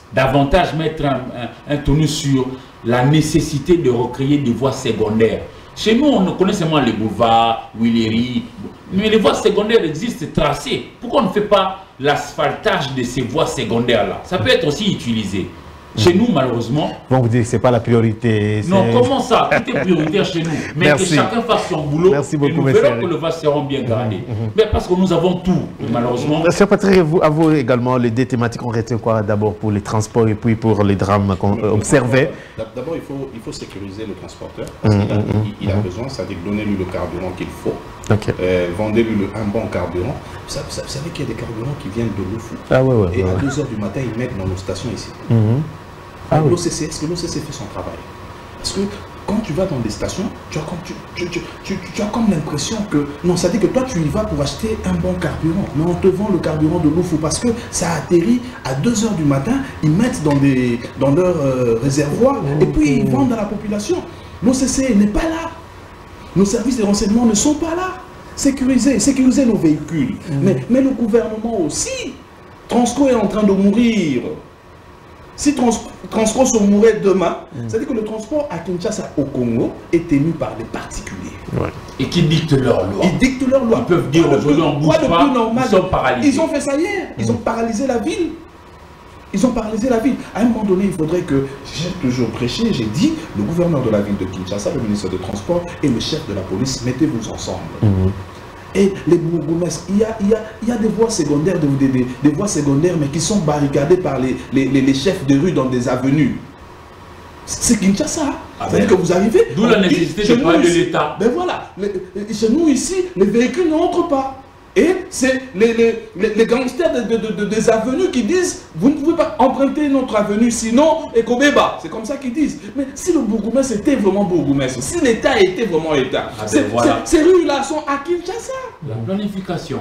davantage mettre un, un, un tonus sur la nécessité de recréer des voies secondaires. Chez nous, on connaît seulement les boulevards, Willery, mais les voies secondaires existent tracées. Pourquoi on ne fait pas l'asphaltage de ces voies secondaires-là? Ça peut être aussi utilisé. Chez nous, malheureusement... Bon, vous dites que ce n'est pas la priorité. Non, comment ça? Tout est prioritaire chez nous. Mais Merci. que chacun fasse son boulot. Merci beaucoup, et nous verrons que le vas seront bien gardés. Mm-hmm. Mais parce que nous avons tout, malheureusement. Monsieur Patrick, vous, à vous également, les deux thématiques ont retenu quoi? D'abord pour les transports et puis pour les drames qu'on observait. D'abord, il faut, il faut sécuriser le transporteur. Parce mm-hmm. qu'il a, il, il a besoin, c'est-à-dire donner-lui le carburant qu'il faut. Okay. Euh, vendez-lui un bon carburant. Vous savez, vous savez qu'il y a des carburants qui viennent de l'Oufou. Ah ouais, ouais, et ouais, à ouais. deux heures du matin, ils mettent dans nos stations ici. Mm-hmm. Ah oui. L'O C C, est-ce que l'O C C fait son travail? Parce que quand tu vas dans des stations, tu as comme, tu, tu, tu, tu, tu as comme l'impression que... Non, ça dit que toi, tu y vas pour acheter un bon carburant. Mais on te vend le carburant de l'Oufou parce que ça atterrit à deux heures du matin, ils mettent dans, des, dans leur euh, réservoir mmh. et puis ils vendent à la population. L'O C C n'est pas là. Nos services de renseignement ne sont pas là. Sécuriser, sécuriser nos véhicules. Mmh. Mais, mais le gouvernement aussi. Transco est en train de mourir. Si trans, Transco se mourait demain, mm. c'est-à-dire que le transport à Kinshasa au Congo est tenu par des particuliers. Ouais. Et qui dictent leurs lois. Ils dictent leurs lois. Ils peuvent dire aujourd'hui on bouge pas, ils sont paralysés. Ils ont fait ça hier. Ils mm. ont paralysé la ville. Ils ont paralysé la ville. À un moment donné, il faudrait que, j'ai toujours prêché, j'ai dit, le gouverneur de la ville de Kinshasa, le ministre des Transports et le chef de la police, mettez-vous ensemble. Mm. Et les bourgmestres, il y a, il y a, il y a des voies secondaires, des, des, des voies secondaires, mais qui sont barricadées par les, les, les, les chefs de rue dans des avenues. C'est Kinshasa. Ah C'est-à-dire ben, que vous arrivez... D'où la nécessité de parler de l'État. Ben voilà. Les, chez nous, ici, les véhicules n'entrent pas. Et c'est les, les, les, les gangsters de, de, de, des avenues qui disent vous ne pouvez pas emprunter notre avenue, sinon Ekobeba. C'est comme ça qu'ils disent. Mais si le bourgmestre était vraiment bourgmestre, si l'État était vraiment État, ah ben voilà. Ces rues-là sont à Kinshasa. La planification.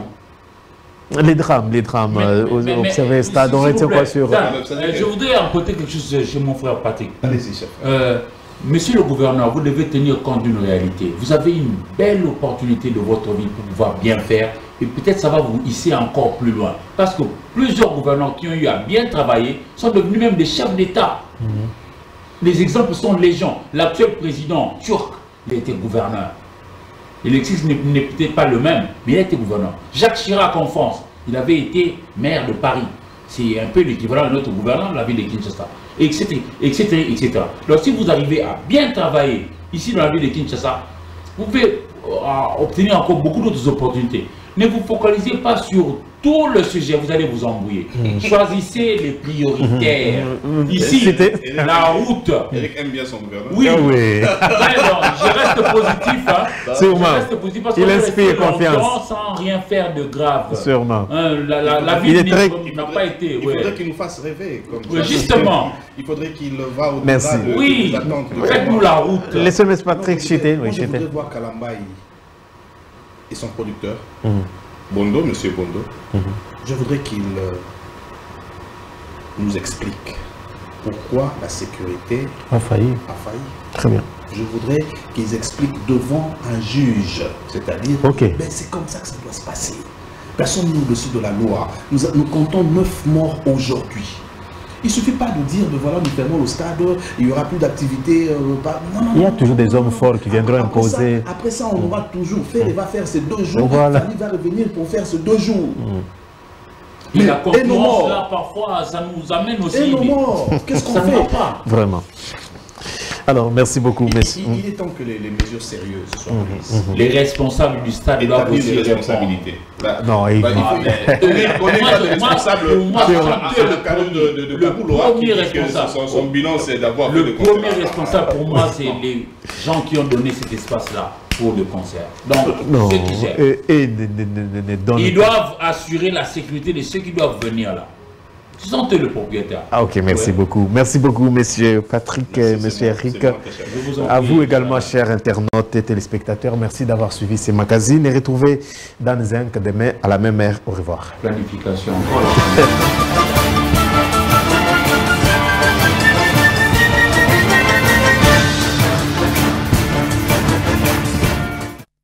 Les drames, les drames. Mais, mais, mais, observé stade, on était quoi sur... Ça, euh, je voudrais emporter quelque chose chez mon frère Patrick. Allez-y, chef. Euh, Monsieur le gouverneur, vous devez tenir compte d'une réalité. Vous avez une belle opportunité de votre vie pour pouvoir bien faire et peut-être ça va vous hisser encore plus loin. Parce que plusieurs gouverneurs qui ont eu à bien travailler sont devenus même des chefs d'État. Mmh. Les exemples sont légion. L'actuel président turc, il a été gouverneur. Et l'exercice n'est peut-être pas le même, mais il a été gouverneur. Jacques Chirac en France, il avait été maire de Paris. C'est un peu l'équivalent de notre gouverneur de la ville de Kinshasa. Etc, etc, et cetera. Donc si vous arrivez à bien travailler ici dans la ville de Kinshasa, vous pouvez euh, obtenir encore beaucoup d'autres opportunités. Ne vous focalisez pas sur tout le sujet, vous allez vous embrouiller. Mmh. Choisissez les prioritaires. Mmh. Ici, la route. Eric aime bien son gouvernement. Oui, oui. Alors, je reste positif. Hein. Sûrement. Je reste positif parce il inspire confiance. Sans rien faire de grave. Sûrement. Hein, la, la, la vie n'a pas été. Il faudrait qu'il nous fasse rêver. Comme oui, justement. Il faudrait qu'il va au-delà de oui. Faites-nous la route. Laissez-moi Patrick chiter. Moi, je voudrais voir Kalambaï et son producteur. Mmh. Bondo, monsieur Bondo, mm-hmm. je voudrais qu'il euh, nous explique pourquoi la sécurité a failli. a failli. Très bien. Je voudrais qu'ils expliquent devant un juge, c'est-à-dire, okay. ben, c'est comme ça que ça doit se passer. Personne n'est au-dessus de la loi. Nous, nous comptons neuf morts aujourd'hui. Il ne suffit pas de dire, ben voilà, nous fermons le stade, il n'y aura plus d'activité. Euh, pas... Il y a toujours des hommes forts qui viendront après imposer. Ça, après ça, on aura toujours fait, il va faire ces deux jours, voilà. il va revenir pour faire ces deux jours. Mm. Et la concurrence, là, parfois, ça nous amène aussi. Et nos morts, qu'est-ce qu'on fait pas. Vraiment. Alors, merci beaucoup. Il, merci. il, il est temps que les, les mesures sérieuses soient prises. Mmh, mmh. Les responsables du stade doivent aussi des responsabilités. Bah, non, il bah, il faut... ah, on n'est pas responsable. C'est le cadeau de, de, de le premier responsable. Son, son bilan, c'est d'avoir le premier responsable pour moi, c'est les gens qui ont donné cet espace-là pour le concert. Donc, ceux qui gèrent. Et, et, ne, ne, ne, ne Ils doivent assurer la sécurité de ceux qui doivent venir là. Ce sont eux le propriétaire. Ah ok, merci ouais. beaucoup. Merci beaucoup, monsieur Patrick, merci, monsieur Eric. Vous à vous également, ça. Chers internautes et téléspectateurs, merci d'avoir suivi ces magazines et retrouvez Dan Zenk demain à la même heure. Au revoir. Planification. Voilà.